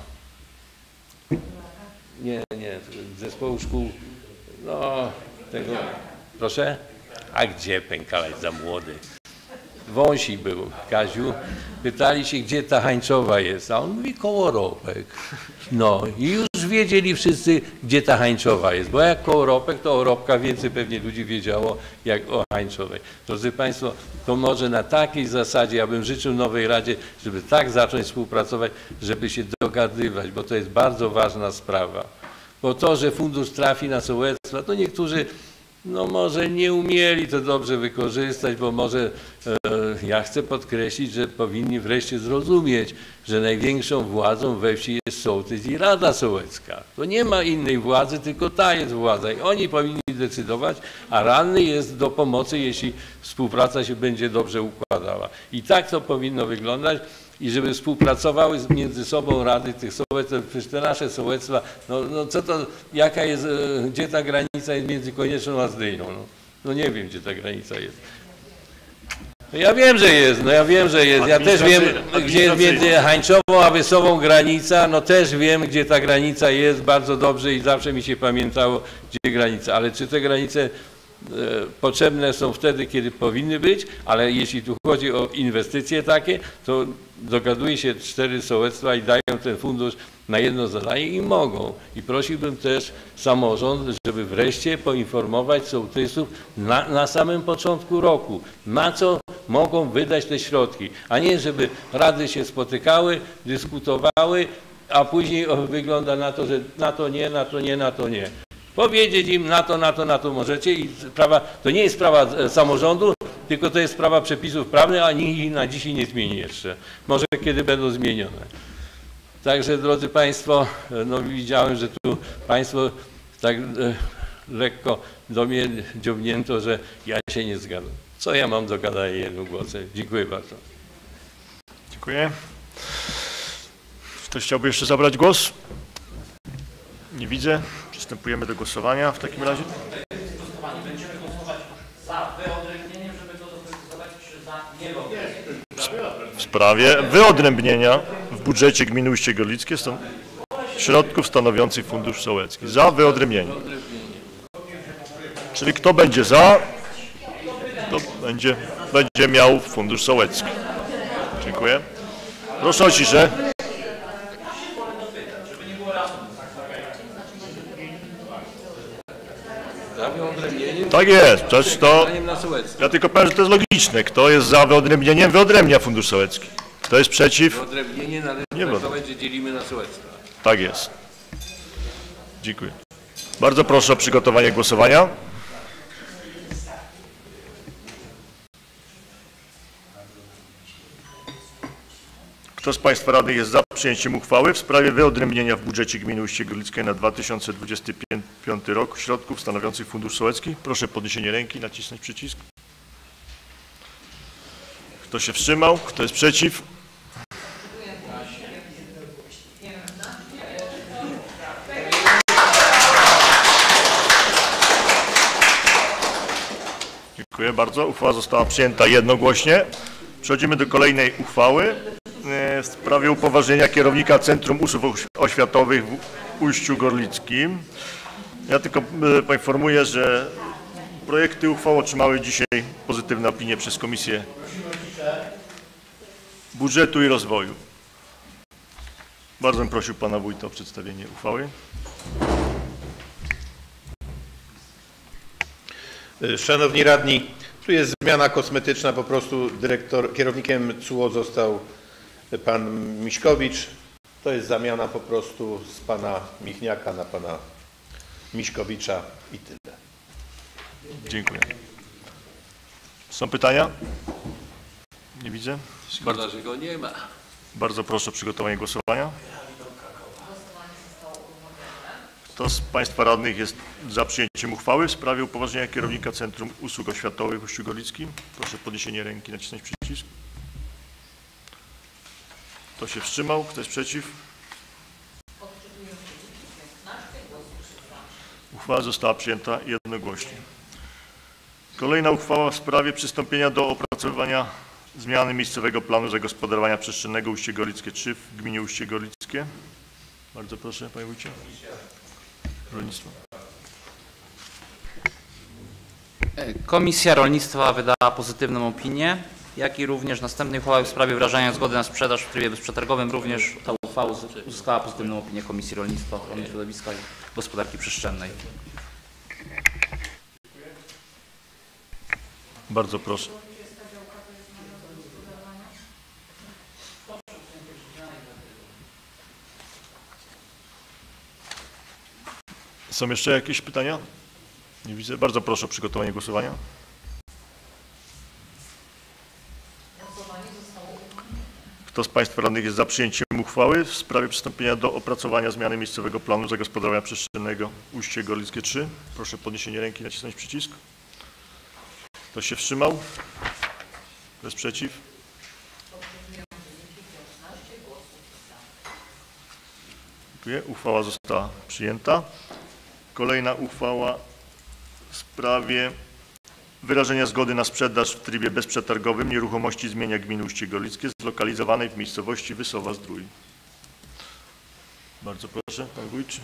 nie, zespołu szkół, no tego, proszę? A gdzie pękalać za młody? Wąsik był, Kaziu, pytali się, gdzie ta Hańczowa jest, a on mówi koło Ropek. No i już wiedzieli wszyscy, gdzie ta Hańczowa jest, bo jak koło Ropek, to o Ropkach więcej pewnie ludzi wiedziało, jak o Hańczowej. Drodzy Państwo, to może na takiej zasadzie, ja bym życzył nowej Radzie, żeby tak zacząć współpracować, żeby się dogadywać, bo to jest bardzo ważna sprawa. Bo to, że fundusz trafi na sołectwa, to niektórzy no może nie umieli to dobrze wykorzystać, bo może ja chcę podkreślić, że powinni wreszcie zrozumieć, że największą władzą we wsi jest sołtys i Rada Sołecka. To nie ma innej władzy, tylko ta jest władza i oni powinni decydować, a ranny jest do pomocy, jeśli współpraca się będzie dobrze układała. I tak to powinno wyglądać. I żeby współpracowały między sobą rady tych sołectw, przecież te nasze sołectwa, no co to, jaka jest, gdzie ta granica jest między Konieczną a Zdynią? No nie wiem, gdzie ta granica jest. No ja wiem, że jest, ja też wiem, gdzie jest między Hańczową a Wysową granica, no też wiem, gdzie ta granica jest bardzo dobrze i zawsze mi się pamiętało, gdzie granica, ale czy te granice potrzebne są wtedy, kiedy powinny być, ale jeśli tu chodzi o inwestycje takie, to dogaduje się 4 sołectwa i dają ten fundusz na jedno zadanie i mogą. I prosiłbym też samorząd, żeby wreszcie poinformować sołtysów na samym początku roku, na co mogą wydać te środki, a nie żeby rady się spotykały, dyskutowały, a później wygląda na to, że na to nie, na to nie, na to nie. Powiedzieć im na to możecie i sprawa, to nie jest sprawa samorządu, tylko to jest sprawa przepisów prawnych, a nikt ich na dzisiaj nie zmieni jeszcze. Może kiedy będą zmienione. Także drodzy Państwo, no widziałem, że tu Państwo tak lekko do mnie dziobnięto, że ja się nie zgadzam. Co ja mam do gadania jednym głosem? Dziękuję bardzo. Dziękuję. Ktoś chciałby jeszcze zabrać głos? Nie widzę. Przystępujemy do głosowania w takim razie. Będziemy głosować za wyodrębnieniem, żeby to doprecyzować, czy za nieodrębnieniem. W sprawie wyodrębnienia w budżecie gminy Ujście Gorlickie środków stanowiących fundusz sołecki. Za wyodrębnienie. Czyli kto będzie za, to będzie miał fundusz sołecki. Dziękuję. Proszę o ciszę. Tak jest, przecież to, ja tylko powiem, że to jest logiczne. Kto jest za wyodrębnieniem, wyodrębnia fundusz sołecki. Kto jest przeciw? Wyodrębnienie należy traktować, że dzielimy na sołectwa. Tak jest. Dziękuję. Bardzo proszę o przygotowanie głosowania. Kto z Państwa radnych jest za przyjęciem uchwały w sprawie wyodrębnienia w budżecie gminy Ujście Gorlickie na 2025 rok środków stanowiących fundusz sołecki? Proszę o podniesienie ręki, nacisnąć przycisk. Kto się wstrzymał? Kto jest przeciw? Dziękuję bardzo. Uchwała została przyjęta jednogłośnie. Przechodzimy do kolejnej uchwały w sprawie upoważnienia kierownika Centrum Usług Oświatowych w Ujściu Gorlickim. Ja tylko poinformuję, że projekty uchwał otrzymały dzisiaj pozytywne opinie przez Komisję Budżetu i Rozwoju. Bardzo bym prosił pana wójta o przedstawienie uchwały. Szanowni radni, tu jest zmiana kosmetyczna, po prostu kierownikiem CUO został pan Miśkowicz. To jest zamiana po prostu z pana Michniaka na pana Miśkowicza i tyle. Dziękuję. Są pytania? Nie widzę. Szkoda, że go nie ma. Bardzo proszę o przygotowanie głosowania. Kto z Państwa radnych jest za przyjęciem uchwały w sprawie upoważnienia kierownika Centrum Usług Oświatowych w Ujściu Gorlickim? Proszę o podniesienie ręki, nacisnąć przycisk. Kto się wstrzymał? Kto jest przeciw? Uchwała została przyjęta jednogłośnie. Kolejna uchwała w sprawie przystąpienia do opracowywania zmiany miejscowego planu zagospodarowania przestrzennego Ujście Gorlickie 3 w gminie Ujście Gorlickie. Bardzo proszę, panie wójcie. Rolnictwo. Komisja Rolnictwa wydała pozytywną opinię, jak i również następnej uchwały w sprawie wyrażania zgody na sprzedaż w trybie bezprzetargowym. Również ta uchwała uzyskała pozytywną opinię Komisji Rolnictwa, Ochrony Środowiska i Gospodarki Przestrzennej. Bardzo proszę. Są jeszcze jakieś pytania? Nie widzę. Bardzo proszę o przygotowanie głosowania. Kto z Państwa radnych jest za przyjęciem uchwały w sprawie przystąpienia do opracowania zmiany miejscowego planu zagospodarowania przestrzennego Ujście Gorlickie 3? Proszę o podniesienie ręki, nacisnąć przycisk. Kto się wstrzymał? Kto jest przeciw? Dziękuję. Uchwała została przyjęta. Kolejna uchwała w sprawie wyrażenia zgody na sprzedaż w trybie bezprzetargowym nieruchomości z mienia gminy Ujście Gorlickie zlokalizowanej w miejscowości Wysowa-Zdrój. Bardzo proszę, pan wójt.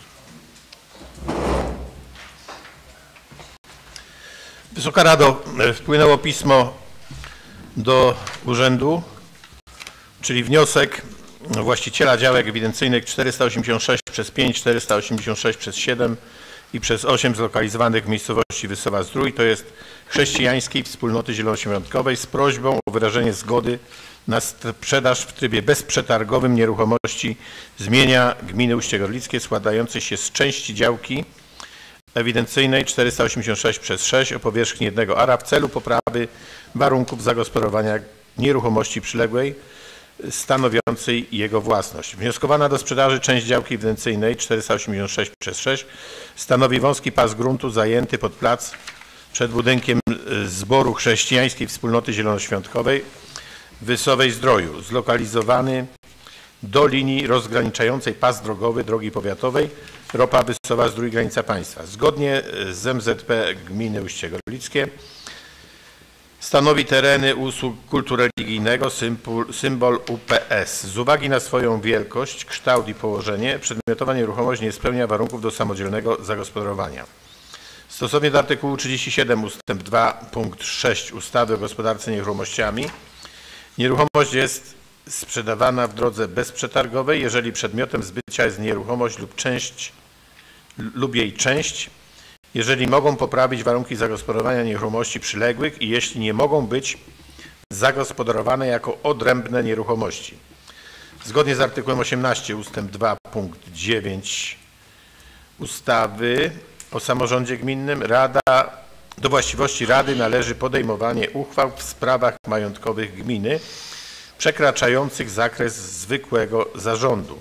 Wysoka Rado, wpłynęło pismo do urzędu, czyli wniosek właściciela działek ewidencyjnych 486/5, 486/7 i przez 8 zlokalizowanych w miejscowości Wysowa-Zdrój, to jest chrześcijańskiej wspólnoty zielonoświątkowej, z prośbą o wyrażenie zgody na sprzedaż w trybie bezprzetargowym nieruchomości zmienia gminy Ujście Gorlickie składającej się z części działki ewidencyjnej 486/6 o powierzchni 1 ara w celu poprawy warunków zagospodarowania nieruchomości przyległej stanowiącej jego własność. Wnioskowana do sprzedaży część działki ewidencyjnej 486/6 stanowi wąski pas gruntu zajęty pod plac przed budynkiem Zboru Chrześcijańskiej Wspólnoty Zielonoświątkowej w Wysowej Zdroju, zlokalizowany do linii rozgraniczającej pas drogowy drogi powiatowej Ropa Wysowa Zdrój granica państwa. Zgodnie z MZP gminy Ujście Gorlickie stanowi tereny usług kultu religijnego, symbol UPS. Z uwagi na swoją wielkość, kształt i położenie przedmiotowa nieruchomość nie spełnia warunków do samodzielnego zagospodarowania. Stosownie do artykułu 37 ust. 2 punkt 6 ustawy o gospodarce nieruchomościami nieruchomość jest sprzedawana w drodze bezprzetargowej, jeżeli przedmiotem zbycia jest nieruchomość lub jej część, jeżeli mogą poprawić warunki zagospodarowania nieruchomości przyległych i jeśli nie mogą być zagospodarowane jako odrębne nieruchomości. Zgodnie z artykułem 18 ust. 2 punkt 9 ustawy o samorządzie gminnym do właściwości Rady należy podejmowanie uchwał w sprawach majątkowych gminy przekraczających zakres zwykłego zarządu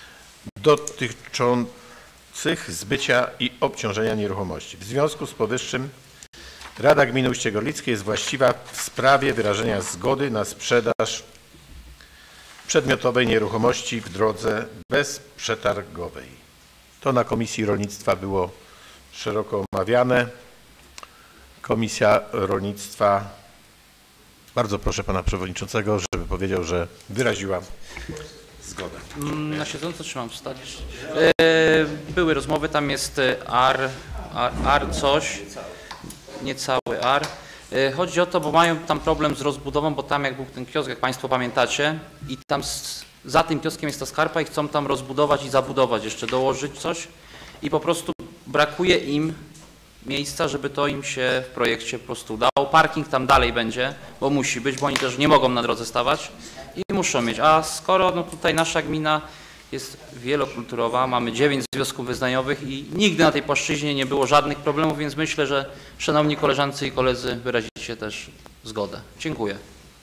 dotyczących zbycia i obciążenia nieruchomości. W związku z powyższym Rada Gminy Ujście Gorlickie jest właściwa w sprawie wyrażenia zgody na sprzedaż przedmiotowej nieruchomości w drodze bezprzetargowej. To na Komisji Rolnictwa było szeroko omawiane. Komisja Rolnictwa, bardzo proszę pana przewodniczącego, żeby powiedział, że wyraziła zgodę. Na siedząco czy mam wstać? Były rozmowy, tam jest AR coś, niecały AR. Chodzi o to, bo mają tam problem z rozbudową, bo tam jak był ten kiosk, jak państwo pamiętacie, i tam za tym kioskiem jest ta skarpa i chcą tam rozbudować i zabudować, jeszcze dołożyć coś i po prostu brakuje im miejsca, żeby to im się w projekcie po prostu udało. Parking tam dalej będzie, bo musi być, bo oni też nie mogą na drodze stawać i muszą mieć. A skoro no tutaj nasza gmina jest wielokulturowa, mamy 9 związków wyznaniowych i nigdy na tej płaszczyźnie nie było żadnych problemów, więc myślę, że szanowni koleżancy i koledzy wyrazicie też zgodę. Dziękuję.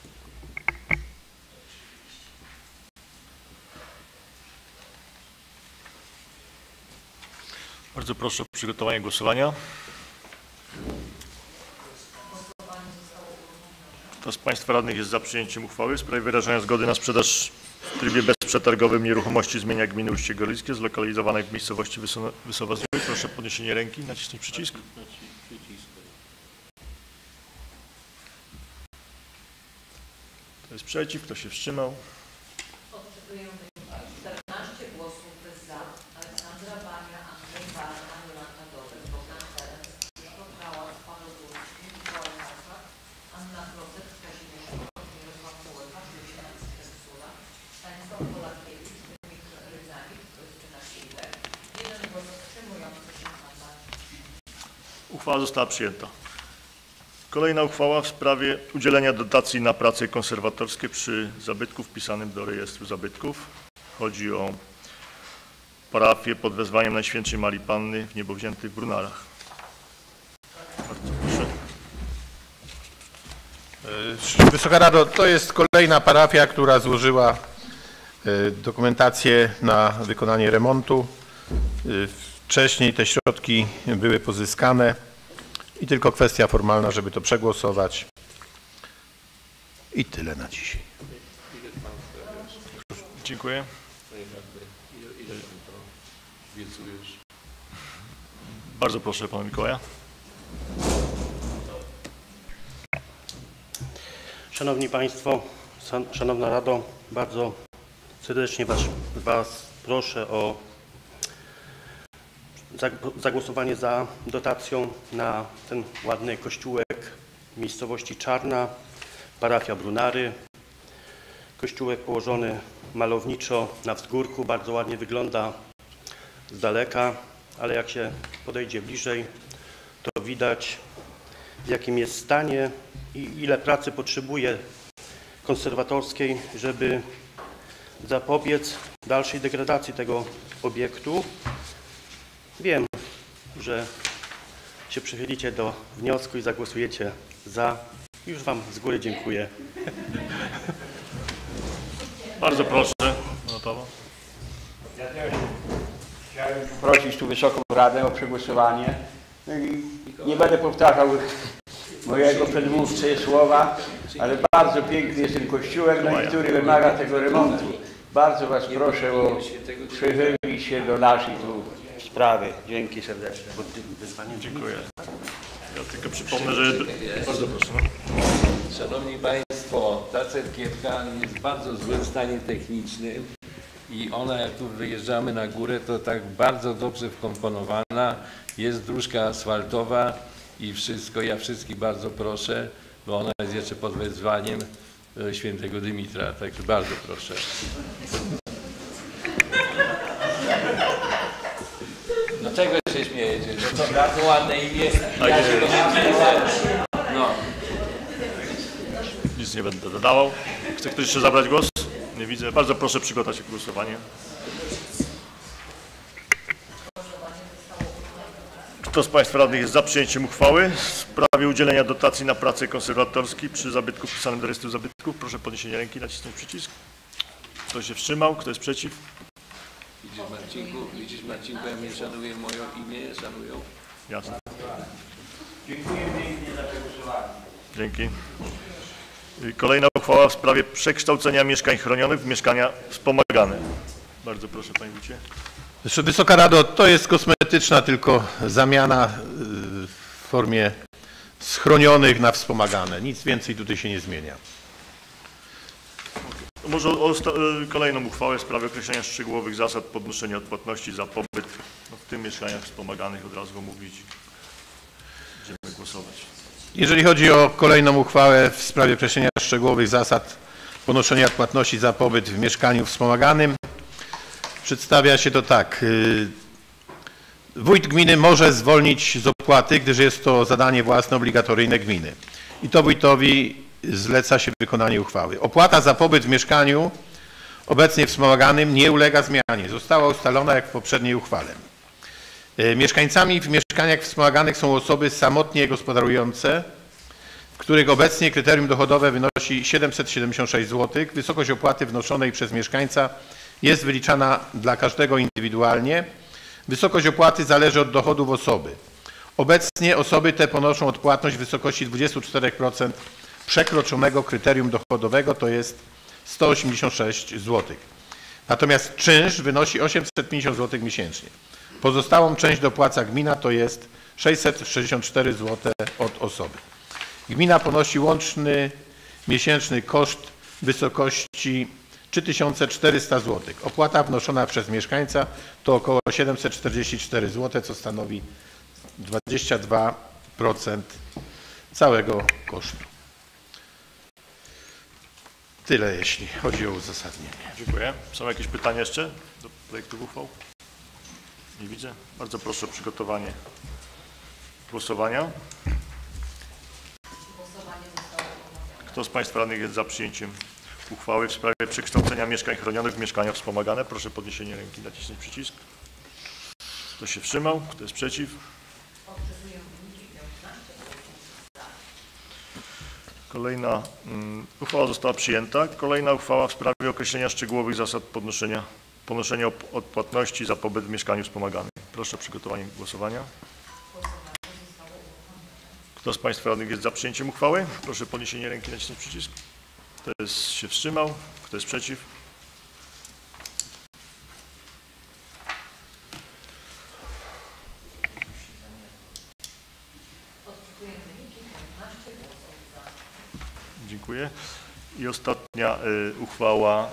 Bardzo proszę o przygotowanie głosowania. Kto z państwa radnych jest za przyjęciem uchwały w sprawie wyrażenia zgody na sprzedaż w trybie bezprzetargowym nieruchomości z mienia gminy Ujście Gorlickie zlokalizowanej w miejscowości Wysowa Zdrój? Proszę o podniesienie ręki, nacisnąć przycisk. Kto jest przeciw? Kto się wstrzymał? Odczytuję 14 głosów za, Aleksandra Bania, Andrzej Bar, Anna Dobry, Bogdan Ferenc, Krzysztof Hałas, Paweł Górski, Mikołaj Hasak, Anna Klocek, Kazimierz Szymon, Mirosław Mułyka, Justyna Sula, Stanisław Polakiewicz, Dmytro Rydzawicz, Krystyna Siłek. Jeden głos wstrzymujący się na. Uchwała została przyjęta. Kolejna uchwała w sprawie udzielenia dotacji na prace konserwatorskie przy zabytku wpisanym do rejestru zabytków. Chodzi o parafię pod wezwaniem Najświętszej Marii Panny w Niebowziętych Brunarach. Bardzo proszę. Wysoka Rado, to jest kolejna parafia, która złożyła dokumentację na wykonanie remontu. Wcześniej te środki były pozyskane. I tylko kwestia formalna, żeby to przegłosować. I tyle na dzisiaj. Dziękuję. Bardzo proszę pana Mikołaja. Szanowni Państwo, Szanowna Rado, bardzo serdecznie Was proszę o zagłosowanie za dotacją na ten ładny kościółek w miejscowości Czarna, parafia Brunary. Kościółek położony malowniczo na wzgórku, bardzo ładnie wygląda z daleka, ale jak się podejdzie bliżej, to widać, w jakim jest stanie i ile pracy potrzebuje konserwatorskiej, żeby zapobiec dalszej degradacji tego obiektu. Wiem, że się przychylicie do wniosku i zagłosujecie za. Już Wam z góry dziękuję. Bardzo proszę. No to. Ja też chciałem prosić tu Wysoką Radę o przegłosowanie. No i nie będę powtarzał mojego przedmówcy słowa, ale bardzo piękny jest ten kościółek, no i który wymaga tego remontu. Bardzo Was proszę o przychylić się do naszej tu sprawy. Dzięki serdecznie. Dziękuję. Ja tylko przypomnę, że... Bardzo proszę. Szanowni Państwo, ta cerkiewka jest w bardzo złym stanie technicznym i ona, jak tu wyjeżdżamy na górę, to tak bardzo dobrze wkomponowana. Jest dróżka asfaltowa i wszystko. Ja wszystkich bardzo proszę, bo ona jest jeszcze pod wezwaniem świętego Dymitra, także bardzo proszę. Do czego się śmiejecie? No to bardzo ładne imię. Ja się go no. Nic nie będę dodawał. Chce ktoś jeszcze zabrać głos? Nie widzę. Bardzo proszę przygotować się do głosowania. Kto z Państwa radnych jest za przyjęciem uchwały w sprawie udzielenia dotacji na prace konserwatorskie przy zabytku wpisanym do rejestru zabytków? Proszę o podniesienie ręki, nacisnąć przycisk. Kto się wstrzymał? Kto jest przeciw? Widzisz Marcinku, ja mnie szanuję, moje imię szanują. Jasne. Dziękuję pięknie za przegłosowanie. Dzięki. Kolejna uchwała w sprawie przekształcenia mieszkań chronionych w mieszkania wspomagane. Bardzo proszę, Panie Wójcie. Wysoka Rado, to jest kosmetyczna tylko zamiana w formie schronionych na wspomagane. Nic więcej tutaj się nie zmienia. Może o kolejną uchwałę w sprawie określenia szczegółowych zasad podnoszenia odpłatności za pobyt w tym mieszkaniach wspomaganych. Od razu mówić. Będziemy głosować. Jeżeli chodzi o kolejną uchwałę w sprawie określenia szczegółowych zasad ponoszenia odpłatności za pobyt w mieszkaniu wspomaganym, przedstawia się to tak. Wójt gminy może zwolnić z opłaty, gdyż jest to zadanie własne obligatoryjne gminy. I to wójtowi zleca się wykonanie uchwały. Opłata za pobyt w mieszkaniu obecnie wspomaganym nie ulega zmianie. Została ustalona jak w poprzedniej uchwale. Mieszkańcami w mieszkaniach wspomaganych są osoby samotnie gospodarujące, w których obecnie kryterium dochodowe wynosi 776 zł. Wysokość opłaty wnoszonej przez mieszkańca jest wyliczana dla każdego indywidualnie. Wysokość opłaty zależy od dochodów osoby. Obecnie osoby te ponoszą odpłatność w wysokości 24% przekroczonego kryterium dochodowego, to jest 186 zł. Natomiast czynsz wynosi 850 zł miesięcznie. Pozostałą część dopłaca gmina, to jest 664 zł od osoby. Gmina ponosi łączny miesięczny koszt w wysokości 3400 zł. Opłata wnoszona przez mieszkańca to około 744 zł, co stanowi 22% całego kosztu. Tyle, jeśli chodzi o uzasadnienie. Dziękuję. Są jakieś pytania jeszcze do projektu uchwał? Nie widzę. Bardzo proszę o przygotowanie głosowania. Kto z Państwa radnych jest za przyjęciem uchwały w sprawie przekształcenia mieszkań chronionych w mieszkania wspomagane? Proszę o podniesienie ręki, nacisnąć przycisk. Kto się wstrzymał? Kto jest przeciw? Kolejna uchwała została przyjęta. Kolejna uchwała w sprawie określenia szczegółowych zasad ponoszenia odpłatności za pobyt w mieszkaniu wspomaganym. Proszę o przygotowanie głosowania. Kto z Państwa radnych jest za przyjęciem uchwały? Proszę o podniesienie ręki, nacisnąć przycisk. Kto się wstrzymał? Kto jest przeciw? Dziękuję. I ostatnia uchwała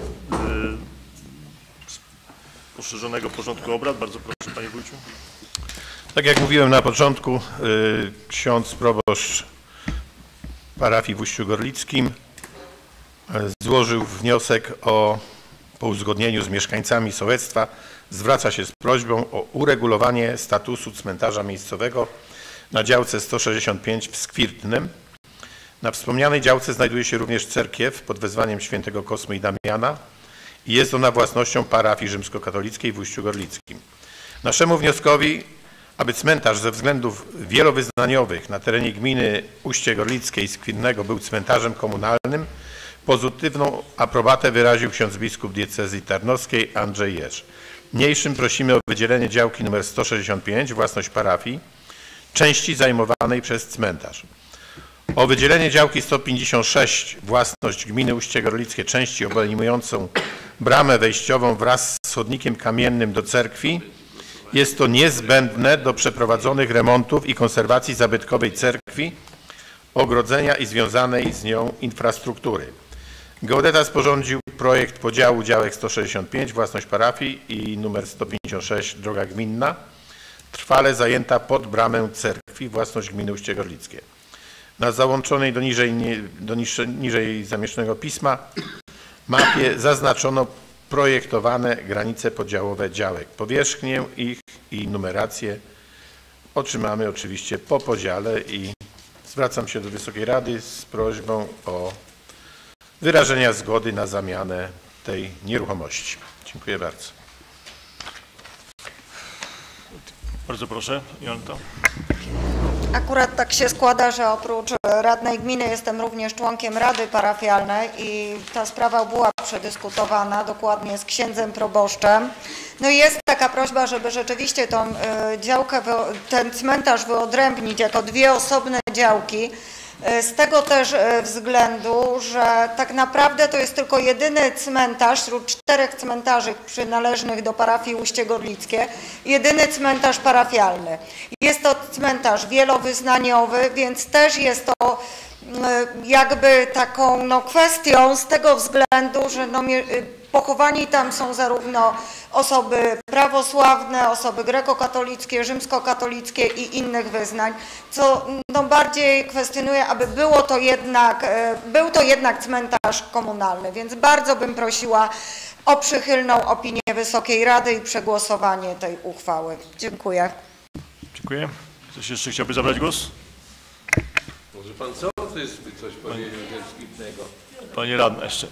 poszerzonego porządku obrad. Bardzo proszę, Panie Wójciu. Tak jak mówiłem na początku, ksiądz proboszcz parafii w Uściu Gorlickim złożył wniosek po uzgodnieniu z mieszkańcami sołectwa. Zwraca się z prośbą o uregulowanie statusu cmentarza miejscowego na działce 165 w Skwirtnym. Na wspomnianej działce znajduje się również cerkiew pod wezwaniem świętego Kosmy i Damiana i jest ona własnością parafii rzymskokatolickiej w Uściu Gorlickim. Naszemu wnioskowi, aby cmentarz ze względów wielowyznaniowych na terenie gminy Uście Gorlickie i Skwinnego był cmentarzem komunalnym, pozytywną aprobatę wyraził ksiądz biskup diecezji tarnowskiej Andrzej Jerz. Niniejszym prosimy o wydzielenie działki nr 165, własność parafii, części zajmowanej przez cmentarz. O wydzielenie działki 156, własność gminy Uście Gorlickie, części obejmującą bramę wejściową wraz z chodnikiem kamiennym do cerkwi. Jest to niezbędne do przeprowadzonych remontów i konserwacji zabytkowej cerkwi, ogrodzenia i związanej z nią infrastruktury. Geodeta sporządził projekt podziału działek 165, własność parafii i numer 156, droga gminna, trwale zajęta pod bramę cerkwi, własność gminy Uście Gorlickie. Na załączonej do niżej zamieszczonego pisma mapie zaznaczono projektowane granice podziałowe działek. Powierzchnię ich i numerację otrzymamy oczywiście po podziale i zwracam się do Wysokiej Rady z prośbą o wyrażenia zgody na zamianę tej nieruchomości. Dziękuję bardzo. Bardzo proszę, Jolanta. Akurat tak się składa, że oprócz radnej gminy jestem również członkiem Rady Parafialnej i ta sprawa była przedyskutowana dokładnie z księdzem proboszczem. No i jest taka prośba, żeby rzeczywiście tą działkę, ten cmentarz wyodrębnić jako dwie osobne działki. Z tego też względu, że tak naprawdę to jest tylko jedyny cmentarz wśród 4 cmentarzy przynależnych do parafii Uście Gorlickie, jedyny cmentarz parafialny. Jest to cmentarz wielowyznaniowy, więc też jest to jakby taką kwestią z tego względu, że pochowani tam są zarówno osoby prawosławne, osoby grekokatolickie, rzymskokatolickie i innych wyznań, co bardziej kwestionuje, aby był to jednak cmentarz komunalny, więc bardzo bym prosiła o przychylną opinię Wysokiej Rady i przegłosowanie tej uchwały. Dziękuję. Dziękuję. Ktoś jeszcze chciałby zabrać głos? Może pan sołtys by coś powiedział innego. Panie radny jeszcze.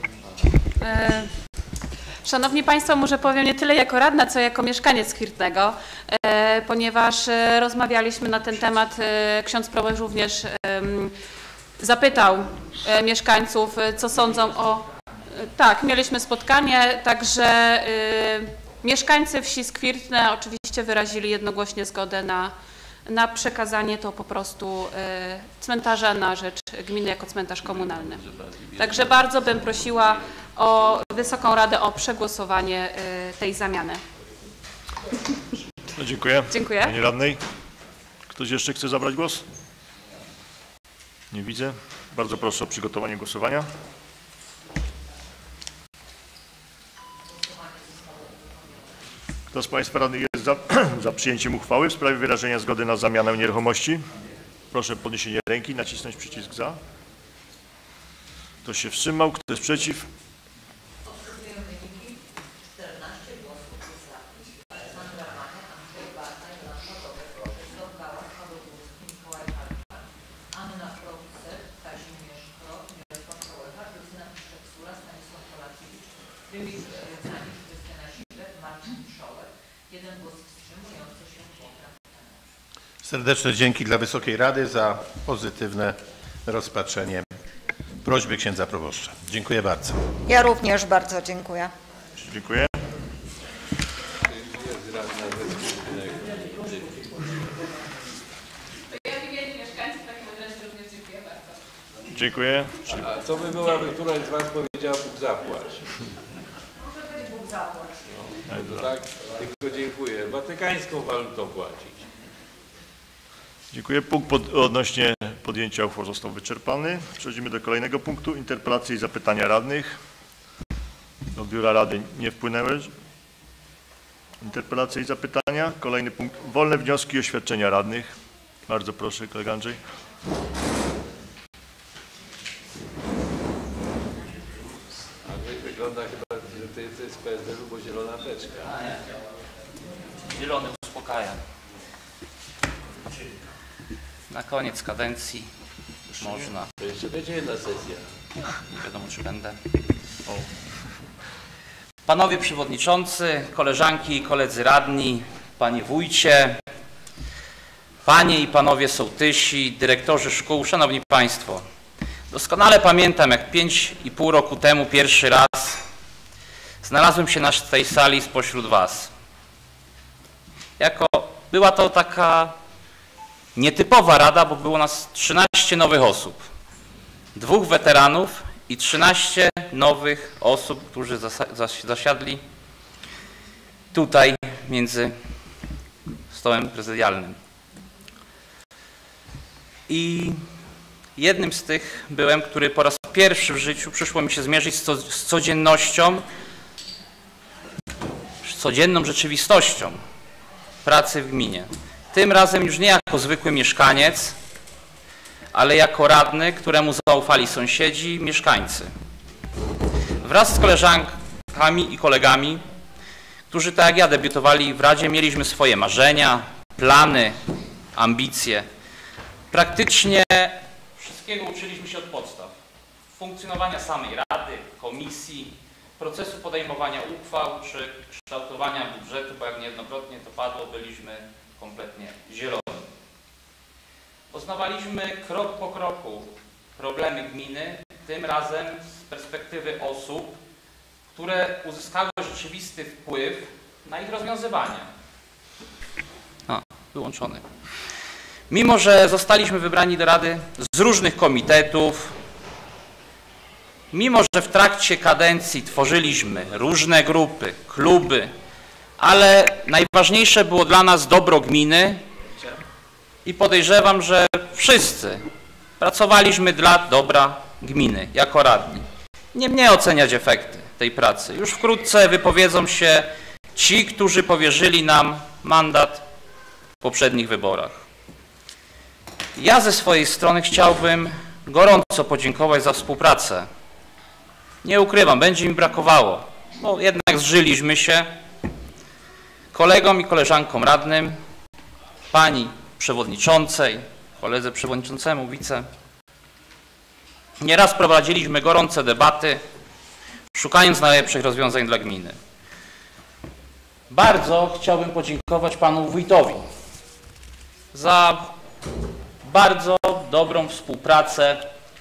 Szanowni Państwo, może powiem nie tyle jako radna, co jako mieszkaniec Kwirtnego, ponieważ rozmawialiśmy na ten temat, ksiądz proboszcz również zapytał mieszkańców, co sądzą o... Tak, mieliśmy spotkanie, także mieszkańcy wsi Skwirtne oczywiście wyrazili jednogłośnie zgodę na przekazanie to po prostu cmentarza na rzecz gminy jako cmentarz komunalny. Także bardzo bym prosiła o Wysoką Radę o przegłosowanie tej zamiany. No, dziękuję. Dziękuję. Pani radnej. Ktoś jeszcze chce zabrać głos? Nie widzę. Bardzo proszę o przygotowanie głosowania. Kto z Państwa radnych jest za przyjęciem uchwały w sprawie wyrażenia zgody na zamianę nieruchomości? Proszę o podniesienie ręki, nacisnąć przycisk za. Kto się wstrzymał? Kto jest przeciw? Serdeczne dzięki dla Wysokiej Rady za pozytywne rozpatrzenie prośby księdza proboszcza. Dziękuję bardzo. Ja również bardzo dziękuję. Dziękuję. Dziękuję. A co by było, aby któraś z Was powiedziała Bóg zapłać? Może być Bóg zapłać. No, tak, tylko dziękuję. Watykańską walutą płacić. Dziękuję. Punkt odnośnie podjęcia uchwał został wyczerpany. Przechodzimy do kolejnego punktu. Interpelacje i zapytania radnych. Do biura rady nie wpłynęły interpelacje i zapytania. Kolejny punkt. Wolne wnioski i oświadczenia radnych. Bardzo proszę, kolega Andrzej. Andrzej wygląda chyba, że to jest z PSL-u, bo zielona teczka. Zielony uspokaja. Na koniec kadencji już Można. To jeszcze będzie jedna sesja. Nie wiadomo, czy będę. Panowie przewodniczący, koleżanki i koledzy radni, panie wójcie, panie i panowie sołtysi, dyrektorzy szkół, szanowni państwo. Doskonale pamiętam, jak 5,5 roku temu pierwszy raz znalazłem się na tej sali spośród was. Była to taka nietypowa rada, bo było nas 13 nowych osób. 2 weteranów i 13 nowych osób, którzy zasiadli tutaj między stołem prezydialnym. I jednym z tych byłem, który po raz pierwszy w życiu przyszło mi się zmierzyć z codziennością, z codzienną rzeczywistością pracy w gminie. Tym razem już nie jako zwykły mieszkaniec, ale jako radny, któremu zaufali sąsiedzi, mieszkańcy. Wraz z koleżankami i kolegami, którzy tak jak ja debiutowali w Radzie, mieliśmy swoje marzenia, plany, ambicje. Praktycznie wszystkiego uczyliśmy się od podstaw. Funkcjonowania samej Rady, komisji, procesu podejmowania uchwał czy kształtowania budżetu, bo jak niejednokrotnie to padło, byliśmy kompletnie zieloni. Poznawaliśmy krok po kroku problemy gminy, tym razem z perspektywy osób, które uzyskały rzeczywisty wpływ na ich rozwiązywanie. Wyłączony. Mimo że zostaliśmy wybrani do Rady z różnych komitetów, mimo że w trakcie kadencji tworzyliśmy różne grupy, kluby, ale najważniejsze było dla nas dobro gminy i podejrzewam, że wszyscy pracowaliśmy dla dobra gminy jako radni. Nie mnie oceniać efekty tej pracy. Już wkrótce wypowiedzą się ci, którzy powierzyli nam mandat w poprzednich wyborach. Ja ze swojej strony chciałbym gorąco podziękować za współpracę. Nie ukrywam, będzie mi brakowało, bo jednak zżyliśmy się kolegom i koleżankom radnym, pani przewodniczącej, koledze przewodniczącemu, wice. Nieraz prowadziliśmy gorące debaty, szukając najlepszych rozwiązań dla gminy. Bardzo chciałbym podziękować panu wójtowi za bardzo dobrą współpracę,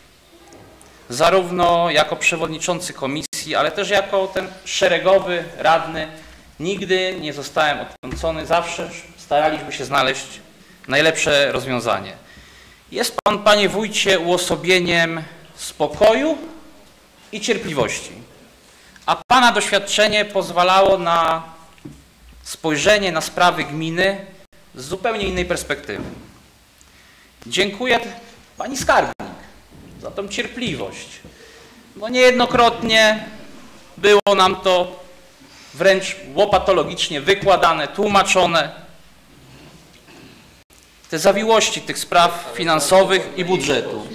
zarówno jako przewodniczący komisji, ale też jako ten szeregowy radny. Nigdy nie zostałem odtrącony, zawsze staraliśmy się znaleźć najlepsze rozwiązanie. Jest pan, panie wójcie, uosobieniem spokoju i cierpliwości, a pana doświadczenie pozwalało na spojrzenie na sprawy gminy z zupełnie innej perspektywy. Dziękuję pani skarbnik za tą cierpliwość, bo niejednokrotnie było nam to wręcz łopatologicznie wykładane, tłumaczone. Te zawiłości tych spraw finansowych i budżetu.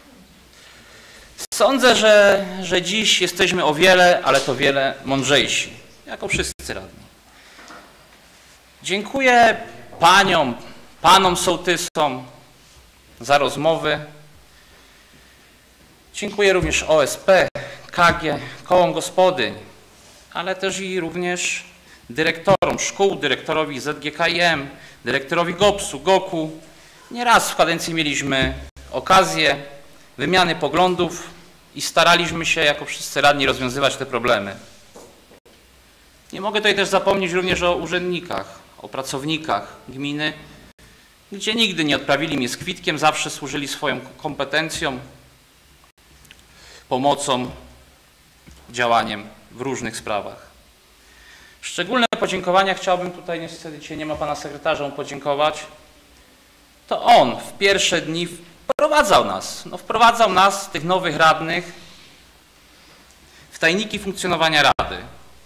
Sądzę, że dziś jesteśmy o wiele, ale to wiele mądrzejsi, jako wszyscy radni. Dziękuję paniom, panom sołtysom za rozmowy. Dziękuję również OSP, KG, kołom gospodyń, ale też i również dyrektorom szkół, dyrektorowi ZGKiM, dyrektorowi GOPS-u, GOK-u. Nieraz w kadencji mieliśmy okazję wymiany poglądów i staraliśmy się jako wszyscy radni rozwiązywać te problemy. Nie mogę tutaj też zapomnieć również o urzędnikach, o pracownikach gminy, gdzie nigdy nie odprawili mnie z kwitkiem, zawsze służyli swoją kompetencją, pomocą, działaniem w różnych sprawach. Szczególne podziękowania chciałbym tutaj, niestety dzisiaj nie ma pana sekretarza, podziękować. To on w pierwsze dni wprowadzał nas, tych nowych radnych, w tajniki funkcjonowania Rady.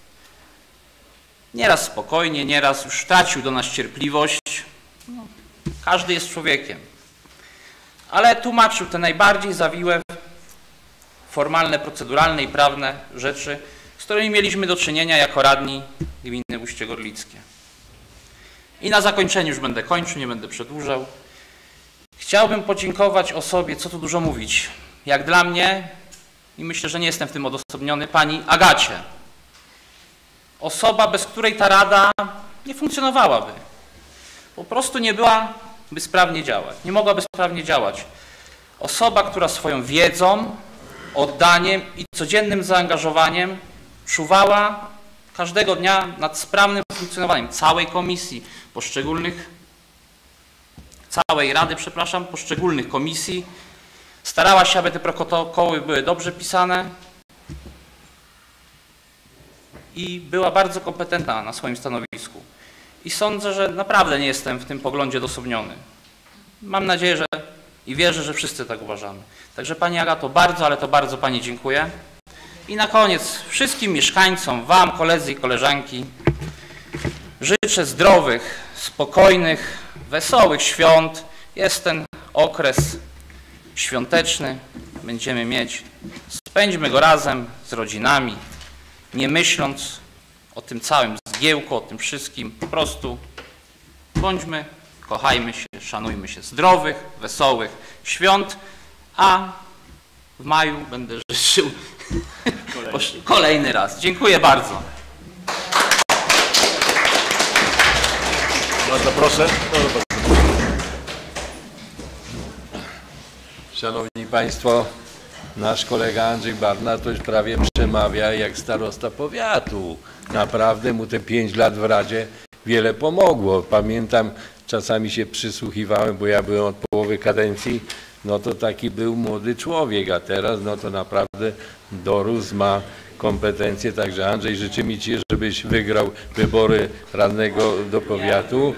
Nieraz spokojnie, nieraz już tracił do nas cierpliwość. Każdy jest człowiekiem. Ale tłumaczył te najbardziej zawiłe, formalne, proceduralne i prawne rzeczy, z którymi mieliśmy do czynienia jako radni gminy Uście Gorlickie. I na zakończenie, już będę kończył, nie będę przedłużał. Chciałbym podziękować osobie, co tu dużo mówić, jak dla mnie, i myślę, że nie jestem w tym odosobniony, pani Agacie. Osoba, bez której ta rada nie funkcjonowałaby. Po prostu nie byłaby sprawnie działać, nie mogłaby sprawnie działać. Osoba, która swoją wiedzą, oddaniem i codziennym zaangażowaniem czuwała każdego dnia nad sprawnym funkcjonowaniem całej komisji, całej rady, przepraszam, poszczególnych komisji. Starała się, aby te protokoły były dobrze pisane i była bardzo kompetentna na swoim stanowisku. I sądzę, że naprawdę nie jestem w tym poglądzie odosobniony. Mam nadzieję, że i wierzę, że wszyscy tak uważamy. Także Pani Agato, bardzo, ale to bardzo Pani dziękuję. I na koniec wszystkim mieszkańcom, Wam, koledzy i koleżanki, życzę zdrowych, spokojnych, wesołych świąt. Jest ten okres świąteczny, będziemy mieć. Spędźmy go razem z rodzinami, nie myśląc o tym całym zgiełku, o tym wszystkim. Po prostu bądźmy, kochajmy się, szanujmy się. Zdrowych, wesołych świąt, a w maju będę życzył kolejny raz. Dziękuję bardzo. Bardzo proszę. Szanowni Państwo, nasz kolega Andrzej Barna to już prawie przemawia jak starosta powiatu. Naprawdę mu te 5 lat w Radzie wiele pomogło. Pamiętam, czasami się przysłuchiwałem, bo ja byłem od połowy kadencji, no to taki był młody człowiek, a teraz no to naprawdę dorósł, ma kompetencje. Także Andrzej, życzymy Ci, żebyś wygrał wybory radnego do powiatu,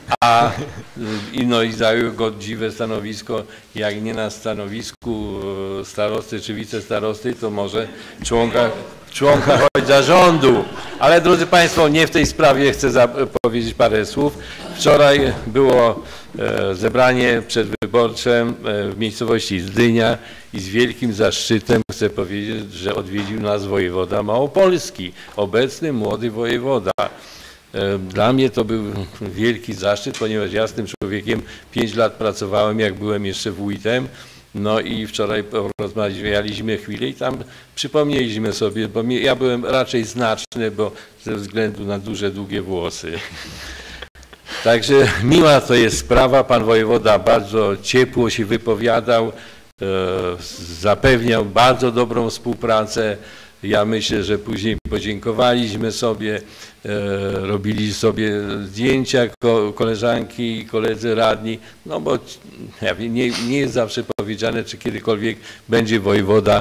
i zajął godziwe stanowisko, jak nie na stanowisku starosty czy wicestarosty, to może członka choć zarządu. Ale drodzy Państwo, nie w tej sprawie chcę powiedzieć parę słów. Wczoraj było zebranie przedwyborcze w miejscowości Zdynia i z wielkim zaszczytem chcę powiedzieć, że odwiedził nas wojewoda małopolski, obecny młody wojewoda. Dla mnie to był wielki zaszczyt, ponieważ ja z tym człowiekiem 5 lat pracowałem, jak byłem jeszcze wójtem. No i wczoraj rozmawialiśmy chwilę i tam przypomnieliśmy sobie, bo ja byłem raczej znaczny, bo ze względu na duże, długie włosy. Także miła to jest sprawa, pan wojewoda bardzo ciepło się wypowiadał, zapewniał bardzo dobrą współpracę. Ja myślę, że później podziękowaliśmy sobie, robili sobie zdjęcia koleżanki i koledzy radni, no bo nie jest zawsze powiedziane, czy kiedykolwiek będzie wojewoda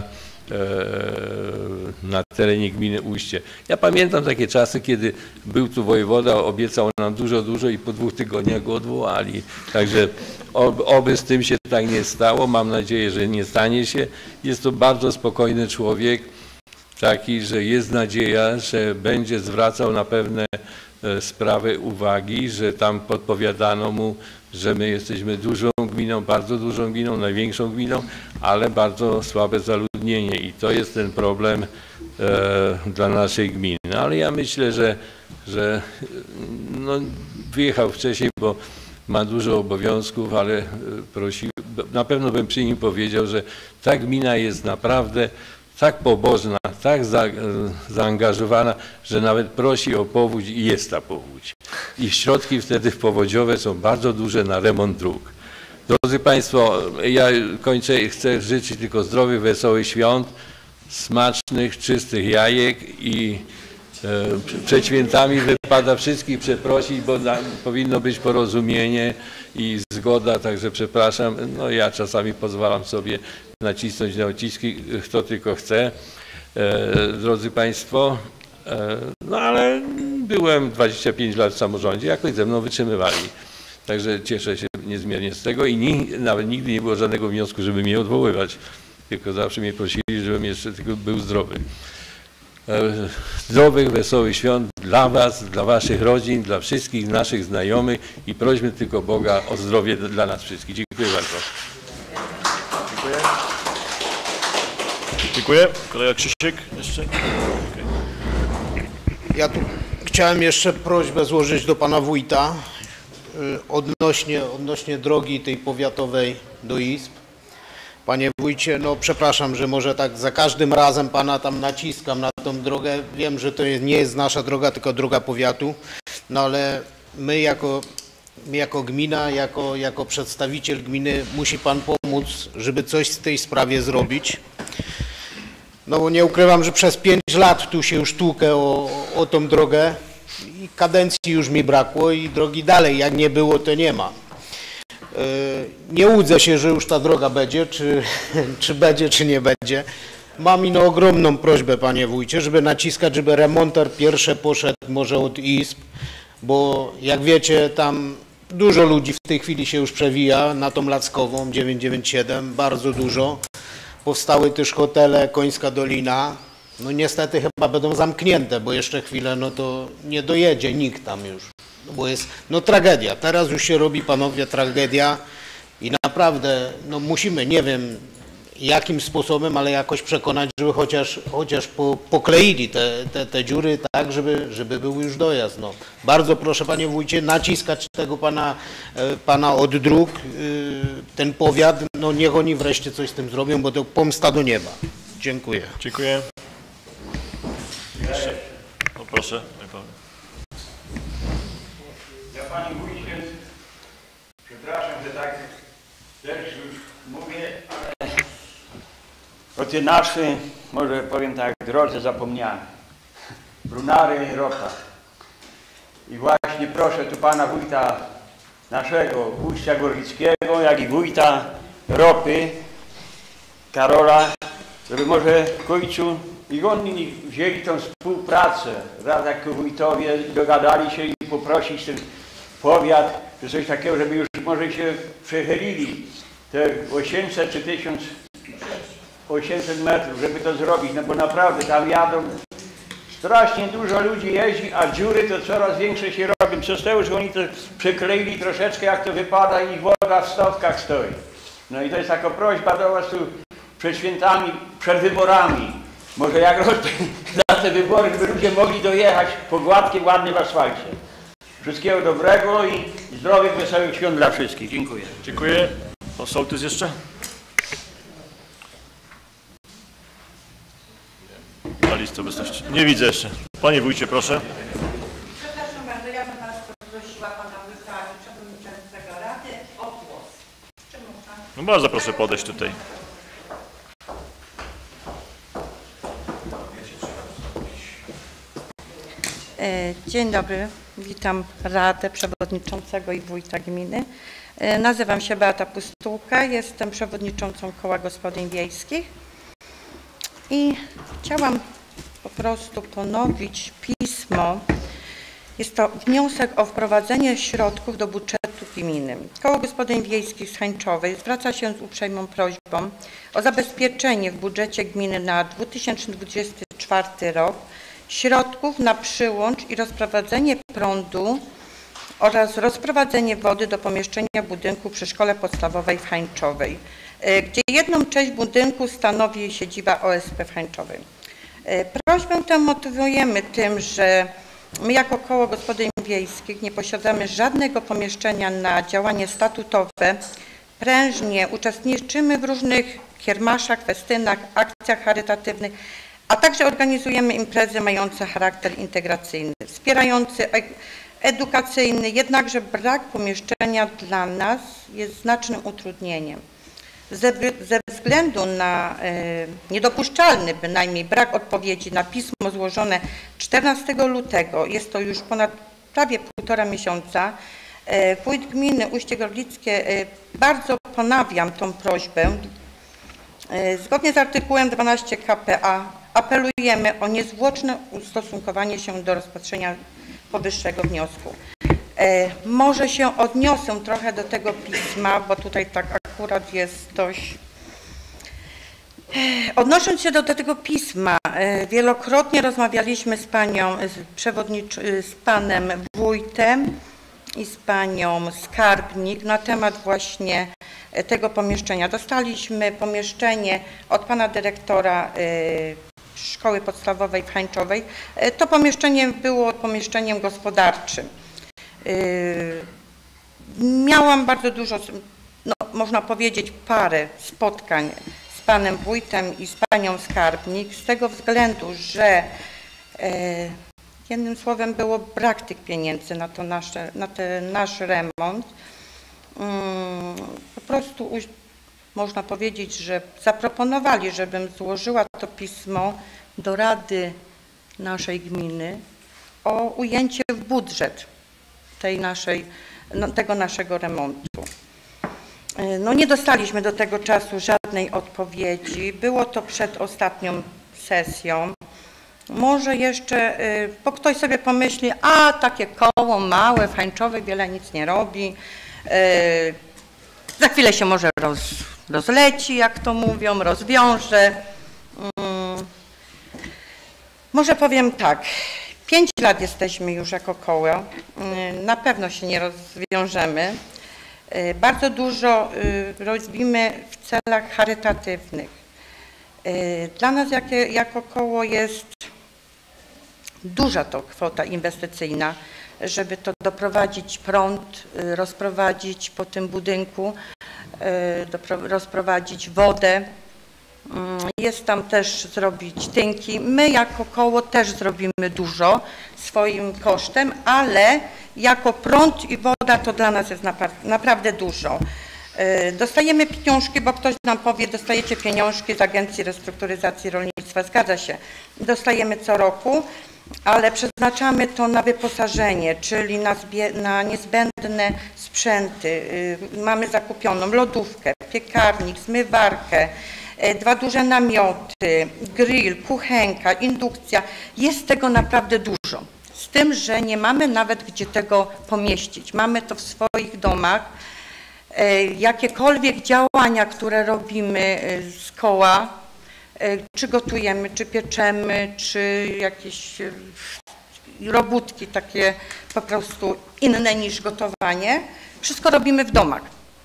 na terenie gminy Uście. Ja pamiętam takie czasy, kiedy był tu wojewoda, obiecał nam dużo i po 2 tygodniach go odwołali. Także oby z tym się tak nie stało, mam nadzieję, że nie stanie się. Jest to bardzo spokojny człowiek, taki, że jest nadzieja, że będzie zwracał na pewne sprawy uwagi, że tam podpowiadano mu, że my jesteśmy dużą gminą, bardzo dużą gminą, największą gminą, ale bardzo słabe zaludnienie i to jest ten problem dla naszej gminy. Ale ja myślę, że no, wyjechał wcześniej, bo ma dużo obowiązków, ale prosił, na pewno bym przy nim powiedział, że ta gmina jest naprawdę tak pobożna, tak zaangażowana, że nawet prosi o powódź i jest ta powódź. I środki wtedy powodziowe są bardzo duże na remont dróg. Drodzy Państwo, ja kończę, chcę życzyć tylko zdrowych, wesołych świąt, smacznych, czystych jajek i przed świętami wypada wszystkich przeprosić, bo powinno być porozumienie i zgoda, także przepraszam. No ja czasami pozwalam sobie nacisnąć na odciski, kto tylko chce. Drodzy Państwo, no ale byłem 25 lat w samorządzie, jakoś ze mną wytrzymywali. Także cieszę się niezmiernie z tego i nawet nigdy nie było żadnego wniosku, żeby mnie odwoływać. Tylko zawsze mnie prosili, żebym jeszcze tylko był zdrowy. Zdrowych, wesołych świąt dla Was, dla Waszych rodzin, dla wszystkich naszych znajomych i prośmy tylko Boga o zdrowie dla nas wszystkich. Dziękuję bardzo. Dziękuję. Dziękuję. Kolega Krzysiek jeszcze. Ja tu chciałem jeszcze prośbę złożyć do pana wójta, odnośnie drogi tej powiatowej do izb. Panie wójcie, no przepraszam, że może tak za każdym razem pana tam naciskam na tą drogę. Wiem, że to nie jest nasza droga, tylko droga powiatu, no ale my jako gmina, jako przedstawiciel gminy musi pan pomóc, żeby coś w tej sprawie zrobić. No bo nie ukrywam, że przez 5 lat tu się już tłukę o tą drogę i kadencji już mi brakło i drogi dalej, jak nie było, to nie ma. Nie łudzę się, że już ta droga będzie, czy będzie, czy nie będzie. Mam ino ogromną prośbę, panie wójcie, żeby naciskać, żeby remonter pierwszy poszedł może od izb, bo jak wiecie, tam dużo ludzi w tej chwili się już przewija na tą Lackową 997, bardzo dużo. Powstały też hotele Końska Dolina. No niestety chyba będą zamknięte, bo jeszcze chwilę, no to nie dojedzie nikt tam już. No bo jest, no tragedia. Teraz już się robi, panowie, tragedia i naprawdę, no musimy, nie wiem jakim sposobem, ale jakoś przekonać, żeby chociaż pokleili te dziury tak, żeby był już dojazd. No. Bardzo proszę, panie wójcie, naciskać tego pana od dróg, ten powiat, no niech oni wreszcie coś z tym zrobią, bo to pomsta do nieba. Dziękuję. Dziękuję. No proszę. Ja panie wójcie, przepraszam, że tak też już mówię, ale o tej naszej, może powiem tak, drodze zapomniane. Brunary i ropa. I właśnie proszę tu pana wójta naszego Uścia Gorlickiego, jak i wójta Ropy, Karola, żeby może w końcu i oni wzięli tą współpracę, raz jako wójtowie dogadali się i poprosić ten powiat, czy coś takiego, żeby już może się przechylili te 800 czy 1800 metrów, żeby to zrobić, no bo naprawdę tam jadą, strasznie dużo ludzi jeździ, a dziury to coraz większe się robią. Przez to, że oni to przykleili troszeczkę, jak to wypada i woda w stawkach stoi. No i to jest taka prośba do was tu przed świętami, przed wyborami. Może jak na te wybory, żeby ludzie mogli dojechać po gładkim, ładnym asfalcie. Wszystkiego dobrego i zdrowych, wesołych świąt dla wszystkich. Dziękuję. Dziękuję. Pan sołtys jeszcze? Na listę obecności. Nie widzę jeszcze. Panie wójcie, proszę. Przepraszam bardzo, ja bym teraz poprosiła pana wójta przewodniczącego rady o głos. Czy można? No bardzo proszę podejść tutaj. Dzień dobry, witam Radę Przewodniczącego i Wójta Gminy. Nazywam się Beata Pustułka, jestem przewodniczącą Koła Gospodyń Wiejskich i chciałam po prostu ponowić pismo. Jest to wniosek o wprowadzenie środków do budżetu gminy. Koło Gospodyń Wiejskich z Hańczowej zwraca się z uprzejmą prośbą o zabezpieczenie w budżecie gminy na 2024 rok środków na przyłącz i rozprowadzenie prądu oraz rozprowadzenie wody do pomieszczenia budynku przy Szkole Podstawowej w Hańczowej, gdzie jedną część budynku stanowi siedziba OSP w Hańczowej. Prośbę tę motywujemy tym, że my jako Koło Gospodyń Wiejskich nie posiadamy żadnego pomieszczenia na działanie statutowe. Prężnie uczestniczymy w różnych kiermaszach, festynach, akcjach charytatywnych, a także organizujemy imprezy mające charakter integracyjny, wspierający, edukacyjny, jednakże brak pomieszczenia dla nas jest znacznym utrudnieniem. Ze względu na niedopuszczalny bynajmniej brak odpowiedzi na pismo złożone 14 lutego, jest to już ponad prawie 1,5 miesiąca, wójt gminy Ujście Gorlickie, bardzo ponawiam tą prośbę. Zgodnie z artykułem 12 k.p.a. apelujemy o niezwłoczne ustosunkowanie się do rozpatrzenia powyższego wniosku. Może się odniosę trochę do tego pisma, bo tutaj tak akurat jest dość... Odnosząc się do tego pisma, wielokrotnie rozmawialiśmy z z panem wójtem i z panią skarbnik na temat właśnie tego pomieszczenia. Dostaliśmy pomieszczenie od pana dyrektora Szkoły Podstawowej w Hańczowej. To pomieszczenie było pomieszczeniem gospodarczym. Miałam bardzo dużo, no, można powiedzieć, parę spotkań z panem wójtem i z panią skarbnik, z tego względu, że jednym słowem było brak tych pieniędzy na ten nasz remont. Po prostu można powiedzieć, że zaproponowali, żebym złożyła to pismo do Rady naszej gminy o ujęcie w budżet tego naszego remontu. No nie dostaliśmy do tego czasu żadnej odpowiedzi. Było to przed ostatnią sesją. Może jeszcze, bo ktoś sobie pomyśli, a takie koło małe, Hańczowe, wiele nic nie robi. Za chwilę się może rozleci, jak to mówią, rozwiąże. Może powiem tak, 5 lat jesteśmy już jako koło, na pewno się nie rozwiążemy. Bardzo dużo robimy w celach charytatywnych. Dla nas jako koło jest duża to kwota inwestycyjna, żeby to doprowadzić prąd, rozprowadzić po tym budynku, rozprowadzić wodę. Jest tam też zrobić tynki. My jako koło też zrobimy dużo swoim kosztem, ale jako prąd i woda to dla nas jest naprawdę dużo. Dostajemy pieniążki, bo ktoś nam powie, dostajecie pieniążki z Agencji Restrukturyzacji Rolnictwa. Zgadza się. Dostajemy co roku, ale przeznaczamy to na wyposażenie, czyli na niezbędne sprzęty. Mamy zakupioną lodówkę, piekarnik, zmywarkę, 2 duże namioty, grill, kuchenka, indukcja. Jest tego naprawdę dużo. Z tym, że nie mamy nawet gdzie tego pomieścić. Mamy to w swoich domach. Jakiekolwiek działania, które robimy z koła, czy gotujemy, czy pieczemy, czy jakieś robótki takie po prostu inne niż gotowanie, wszystko robimy w domach.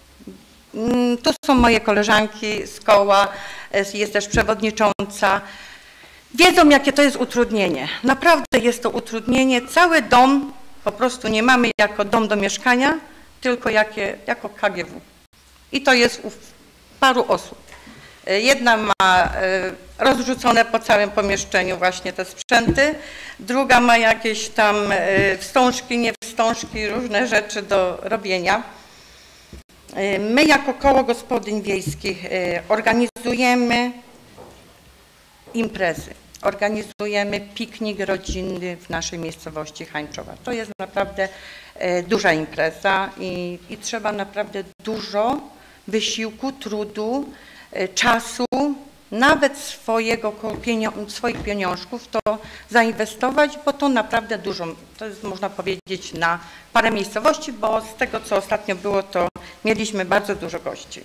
To są moje koleżanki z koła, jest też przewodnicząca. Wiedzą, jakie to jest utrudnienie. Naprawdę jest to utrudnienie. Cały dom po prostu nie mamy jako dom do mieszkania, tylko jako KGW. I to jest u paru osób. Jedna ma rozrzucone po całym pomieszczeniu właśnie te sprzęty, druga ma jakieś tam wstążki, nie wstążki, różne rzeczy do robienia. My jako koło gospodyń wiejskich organizujemy imprezy, organizujemy piknik rodzinny w naszej miejscowości Hańczowa. To jest naprawdę duża impreza i trzeba naprawdę dużo wysiłku, trudu, czasu, nawet swoich pieniążków to zainwestować, bo to naprawdę dużo, to jest można powiedzieć na parę miejscowości, bo z tego co ostatnio było, to mieliśmy bardzo dużo gości.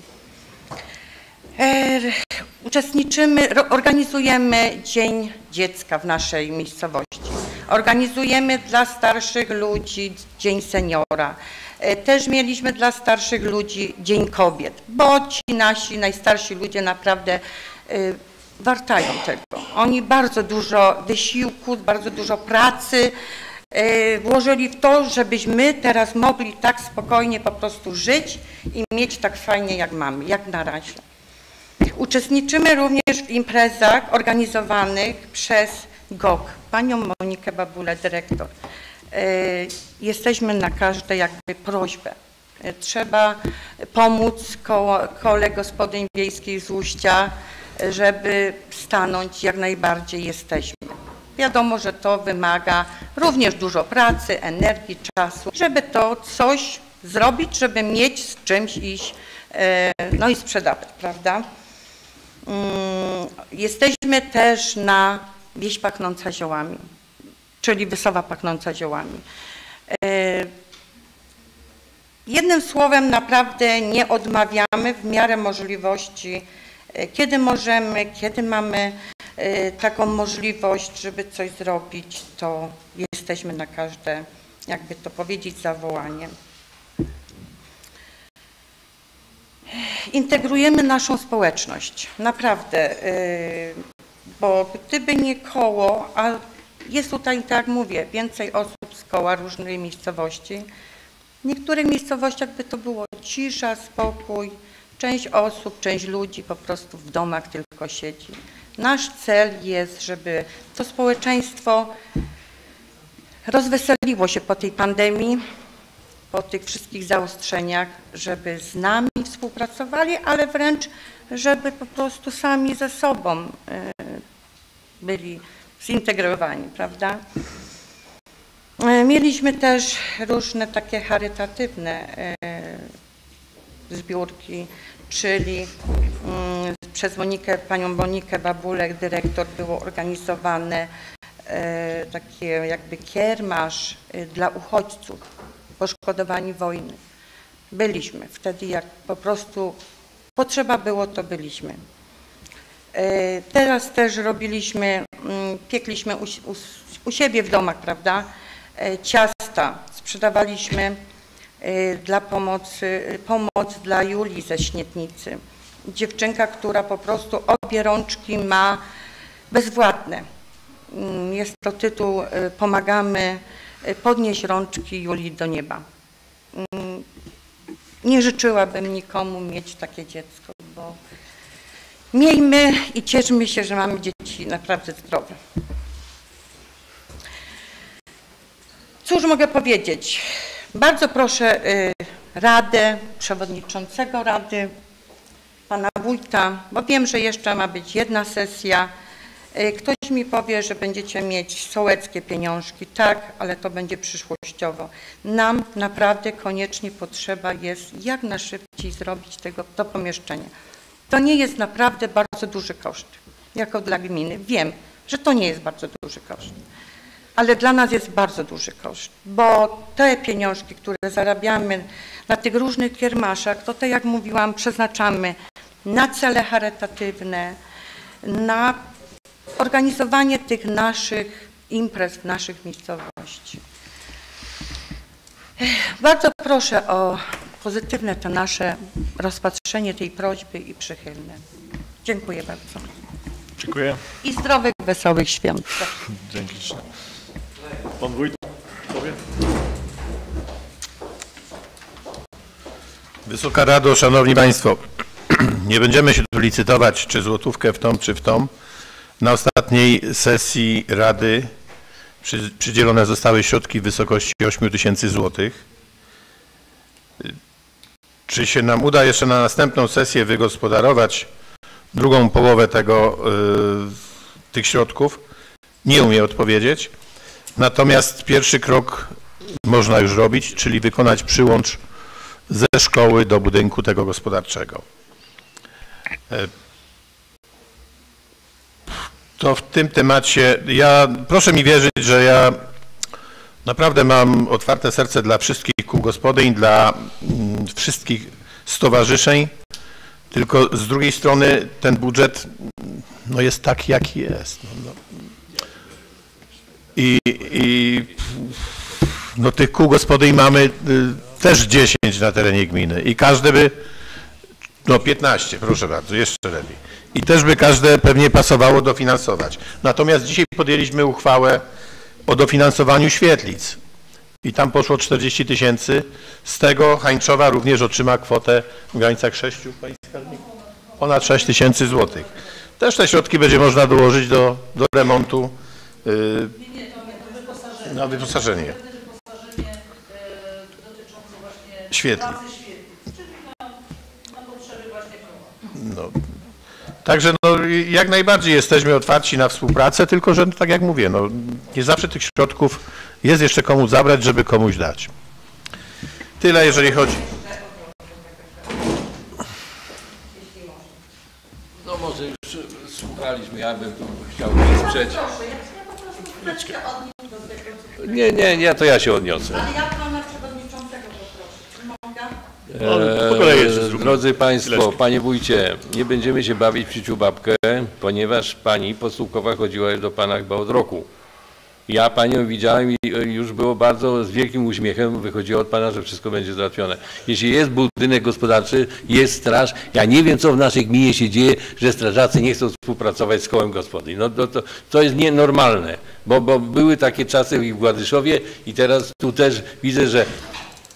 Organizujemy Dzień Dziecka w naszej miejscowości. Organizujemy dla starszych ludzi Dzień Seniora. Też mieliśmy dla starszych ludzi Dzień Kobiet, bo ci nasi najstarsi ludzie naprawdę wartają tego. Oni bardzo dużo wysiłku, bardzo dużo pracy włożyli w to, żebyśmy teraz mogli tak spokojnie po prostu żyć i mieć tak fajnie jak mamy, jak na razie. Uczestniczymy również w imprezach organizowanych przez GOK, panią Monikę Babulę, dyrektor. Jesteśmy na każde jakby prośbę. Trzeba pomóc kole gospodyń wiejskich z Uścia, żeby stanąć, jak najbardziej jesteśmy. Wiadomo, że to wymaga również dużo pracy, energii, czasu, żeby to coś zrobić, żeby mieć z czymś iść, no i sprzedawać, prawda? Jesteśmy też na wieś pachnąca ziołami, czyli Wysowa pachnąca ziołami. Jednym słowem naprawdę nie odmawiamy w miarę możliwości, kiedy możemy, kiedy mamy taką możliwość, żeby coś zrobić, to jesteśmy na każde, jakby to powiedzieć, zawołanie. Integrujemy naszą społeczność, naprawdę, bo gdyby nie koło, a jest tutaj, tak jak mówię, więcej osób z koła różnej miejscowości, W niektórych miejscowościach by to było cisza, spokój, część osób, część ludzi po prostu w domach tylko siedzi. Nasz cel jest, żeby to społeczeństwo rozweseliło się po tej pandemii, po tych wszystkich zaostrzeniach, żeby z nami współpracowali, ale wręcz, żeby po prostu sami ze sobą byli zintegrowani, prawda? Mieliśmy też różne takie charytatywne zbiórki, czyli przez panią Monikę Babulek, dyrektor, było organizowane takie jakby kiermasz dla uchodźców poszkodowani wojny. Byliśmy wtedy, jak po prostu potrzeba było, to byliśmy. Teraz też robiliśmy, piekliśmy u siebie w domach, prawda, ciasta, sprzedawaliśmy dla pomoc dla Julii ze Śnietnicy. Dziewczynka, która po prostu obie rączki ma bezwładne. Jest to tytuł Pomagamy podnieść rączki Julii do nieba. Nie życzyłabym nikomu mieć takie dziecko, bo miejmy i cieszmy się, że mamy dzieci naprawdę zdrowe. Cóż mogę powiedzieć? Bardzo proszę Radę, przewodniczącego Rady, pana wójta, bo wiem, że jeszcze ma być jedna sesja. Ktoś mi powie, że będziecie mieć sołeckie pieniążki. Tak, ale to będzie przyszłościowo. Nam naprawdę koniecznie potrzeba jest jak najszybciej zrobić to pomieszczenie. To nie jest naprawdę bardzo duży koszt, jako dla gminy. Wiem, że to nie jest bardzo duży koszt, ale dla nas jest bardzo duży koszt, bo te pieniążki, które zarabiamy na tych różnych kiermaszach, to tak jak mówiłam, przeznaczamy na cele charytatywne, na organizowanie tych naszych imprez w naszych miejscowości. Bardzo proszę o pozytywne to nasze rozpatrzenie tej prośby i przychylne. Dziękuję bardzo. Dziękuję. I zdrowych, wesołych świąt. Dzięki. Pan wójt powie? Wysoka Rado, Szanowni Państwo, nie będziemy się tu licytować, czy złotówkę w tą, czy w tą. Na ostatniej sesji Rady przydzielone zostały środki w wysokości 8 000 złotych. Czy się nam uda jeszcze na następną sesję wygospodarować drugą połowę tych środków? Nie umiem odpowiedzieć. Natomiast pierwszy krok można już robić, czyli wykonać przyłącz ze szkoły do budynku tego gospodarczego. To w tym temacie, proszę mi wierzyć, że ja naprawdę mam otwarte serce dla wszystkich kół gospodyń, dla wszystkich stowarzyszeń, tylko z drugiej strony ten budżet no jest taki, jaki jest. No tych kół gospodyń mamy też 10 na terenie gminy i każde by, no 15, proszę bardzo, jeszcze lepiej. I też by każde pewnie pasowało dofinansować. Natomiast dzisiaj podjęliśmy uchwałę o dofinansowaniu świetlic i tam poszło 40 000, z tego Hańczowa również otrzyma kwotę w granicach 6, ponad 6 000 złotych. Też te środki będzie można dołożyć do remontu na wyposażenie świetlic. No. Także no, jak najbardziej jesteśmy otwarci na współpracę, tylko że tak jak mówię, no, nie zawsze tych środków jest jeszcze komu zabrać, żeby komuś dać. Tyle, jeżeli chodzi. No może już słuchaliśmy, ja bym tu chciał wesprzeć. Nie, to ja się odniosę. Ale ja pana przewodniczącego poproszę. Mogę? Drodzy Państwo, Panie Wójcie, nie będziemy się bawić w psiuciu babkę, ponieważ Pani Posłuchowa chodziła do Pana chyba od roku. Ja Panią widziałem i już było bardzo z wielkim uśmiechem wychodziło od Pana, że wszystko będzie załatwione. Jeśli jest budynek gospodarczy, jest straż, ja nie wiem, co w naszej gminie się dzieje, że strażacy nie chcą współpracować z kołem gospodyń. No to jest nienormalne, bo były takie czasy i w Gładyszowie i teraz tu też widzę, że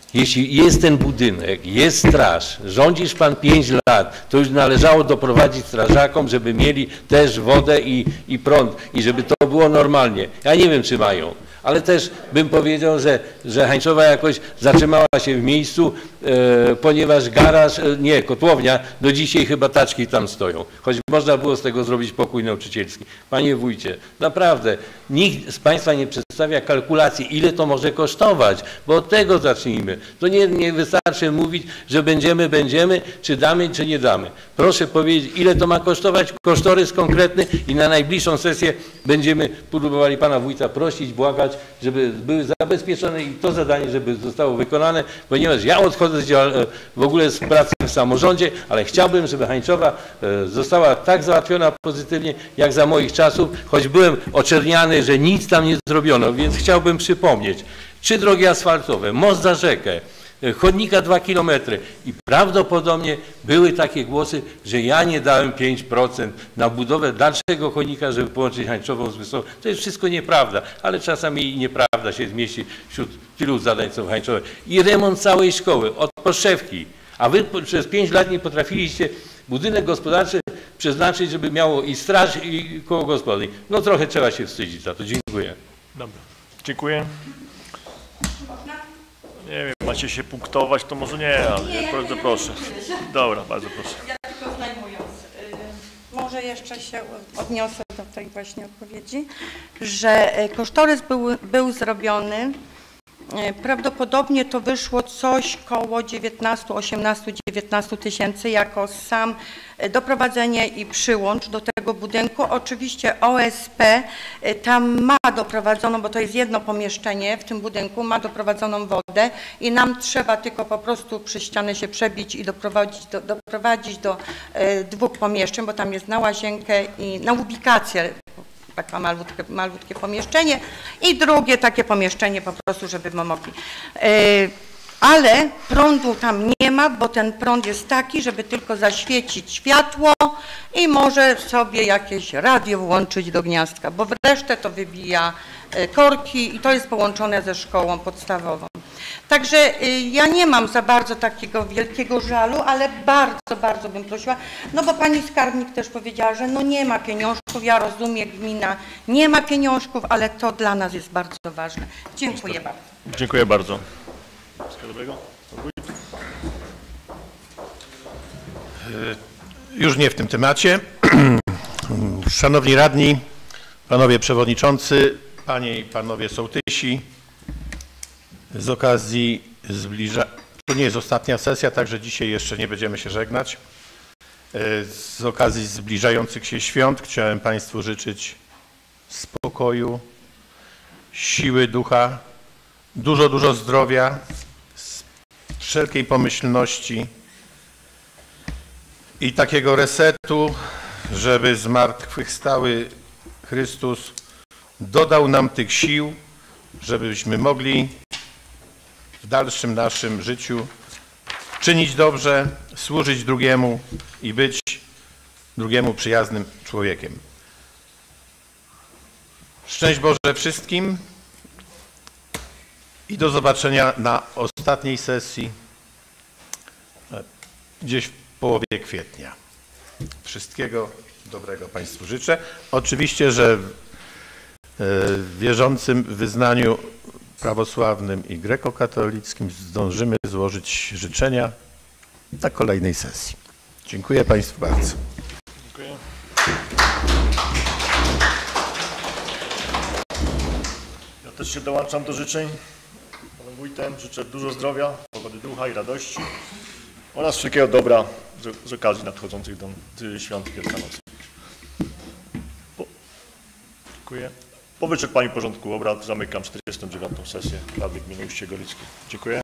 Jeśli jest ten budynek, jest straż, rządzisz pan 5 lat, to już należało doprowadzić strażakom, żeby mieli też wodę i prąd i żeby to było normalnie. Ja nie wiem, czy mają. Ale też bym powiedział, że Hańczowa jakoś zatrzymała się w miejscu, ponieważ garaż, kotłownia, do dzisiaj chyba taczki tam stoją. Choć można było z tego zrobić pokój nauczycielski. Panie wójcie, naprawdę, nikt z Państwa nie przedstawia kalkulacji, ile to może kosztować, bo od tego zacznijmy. To nie wystarczy mówić, że będziemy, czy damy, czy nie damy. Proszę powiedzieć, ile to ma kosztować, kosztorys konkretny i na najbliższą sesję będziemy próbowali Pana wójta prosić, błagać, żeby były zabezpieczone i to zadanie, żeby zostało wykonane, ponieważ ja odchodzę w ogóle z pracy w samorządzie, ale chciałbym, żeby Hańczowa została tak załatwiona pozytywnie, jak za moich czasów, choć byłem oczerniany, że nic tam nie zrobiono, więc chciałbym przypomnieć. 3 drogi asfaltowe, most za rzekę, chodnika 2 km i prawdopodobnie były takie głosy, że ja nie dałem 5% na budowę dalszego chodnika, żeby połączyć Hańczową z Wysocką. To jest wszystko nieprawda, ale czasami nieprawda się zmieści wśród tylu zadań, co w Hańczowej. I remont całej szkoły, od podszewki. A wy przez 5 lat nie potrafiliście budynek gospodarczy przeznaczyć, żeby miało i straż, i koło gospodyń. No trochę trzeba się wstydzić za to. Dziękuję. Dobra, dziękuję. Nie wiem, macie się punktować, to może nie, ale bardzo proszę. Dobra, bardzo proszę. Ja tylko znajmując, może jeszcze się odniosę do tej właśnie odpowiedzi, że kosztorys był zrobiony, prawdopodobnie to wyszło coś koło 18-19 tysięcy jako sam doprowadzenie i przyłącz do tego budynku. Oczywiście OSP tam ma doprowadzoną, bo to jest jedno pomieszczenie w tym budynku, ma doprowadzoną wodę i nam trzeba tylko po prostu przy ścianę się przebić i doprowadzić do 2 pomieszczeń, bo tam jest na łazienkę i na ubikację. Takie malutkie pomieszczenie i drugie takie pomieszczenie po prostu, żeby mogli. Ale prądu tam nie ma, bo ten prąd jest taki, żeby tylko zaświecić światło i może sobie jakieś radio włączyć do gniazdka, bo resztę to wybija korki i to jest połączone ze szkołą podstawową. Także ja nie mam za bardzo takiego wielkiego żalu, ale bardzo bym prosiła, no bo pani skarbnik też powiedziała, że no nie ma pieniążków, ja rozumiem, gmina nie ma pieniążków, ale to dla nas jest bardzo ważne. Dziękuję bardzo. Dziękuję bardzo. Wszystkiego dobrego. Już nie w tym temacie. Szanowni radni, panowie przewodniczący, panie i panowie sołtysi, z okazji to nie jest ostatnia sesja, także dzisiaj jeszcze nie będziemy się żegnać. Z okazji zbliżających się świąt chciałem państwu życzyć spokoju, siły ducha, dużo zdrowia, wszelkiej pomyślności i takiego resetu, żeby zmartwychwstały Chrystus dodał nam tych sił, żebyśmy mogli w dalszym naszym życiu czynić dobrze, służyć drugiemu i być drugiemu przyjaznym człowiekiem. Szczęść Boże wszystkim i do zobaczenia na ostatniej sesji gdzieś w połowie kwietnia. Wszystkiego dobrego państwu życzę. Oczywiście, że wierzącym w wyznaniu prawosławnym i grekokatolickim zdążymy złożyć życzenia na kolejnej sesji. Dziękuję państwu bardzo. Dziękuję. Ja też się dołączam do życzeń. Panem wójtem życzę dużo zdrowia, pogody ducha i radości oraz wszelkiego dobra z okazji nadchodzących świąt wielkanocnych. Dziękuję. Po wyczerpaniu porządku obrad zamykam 49. sesję Rady Gminy Uście Gorlickie. Dziękuję.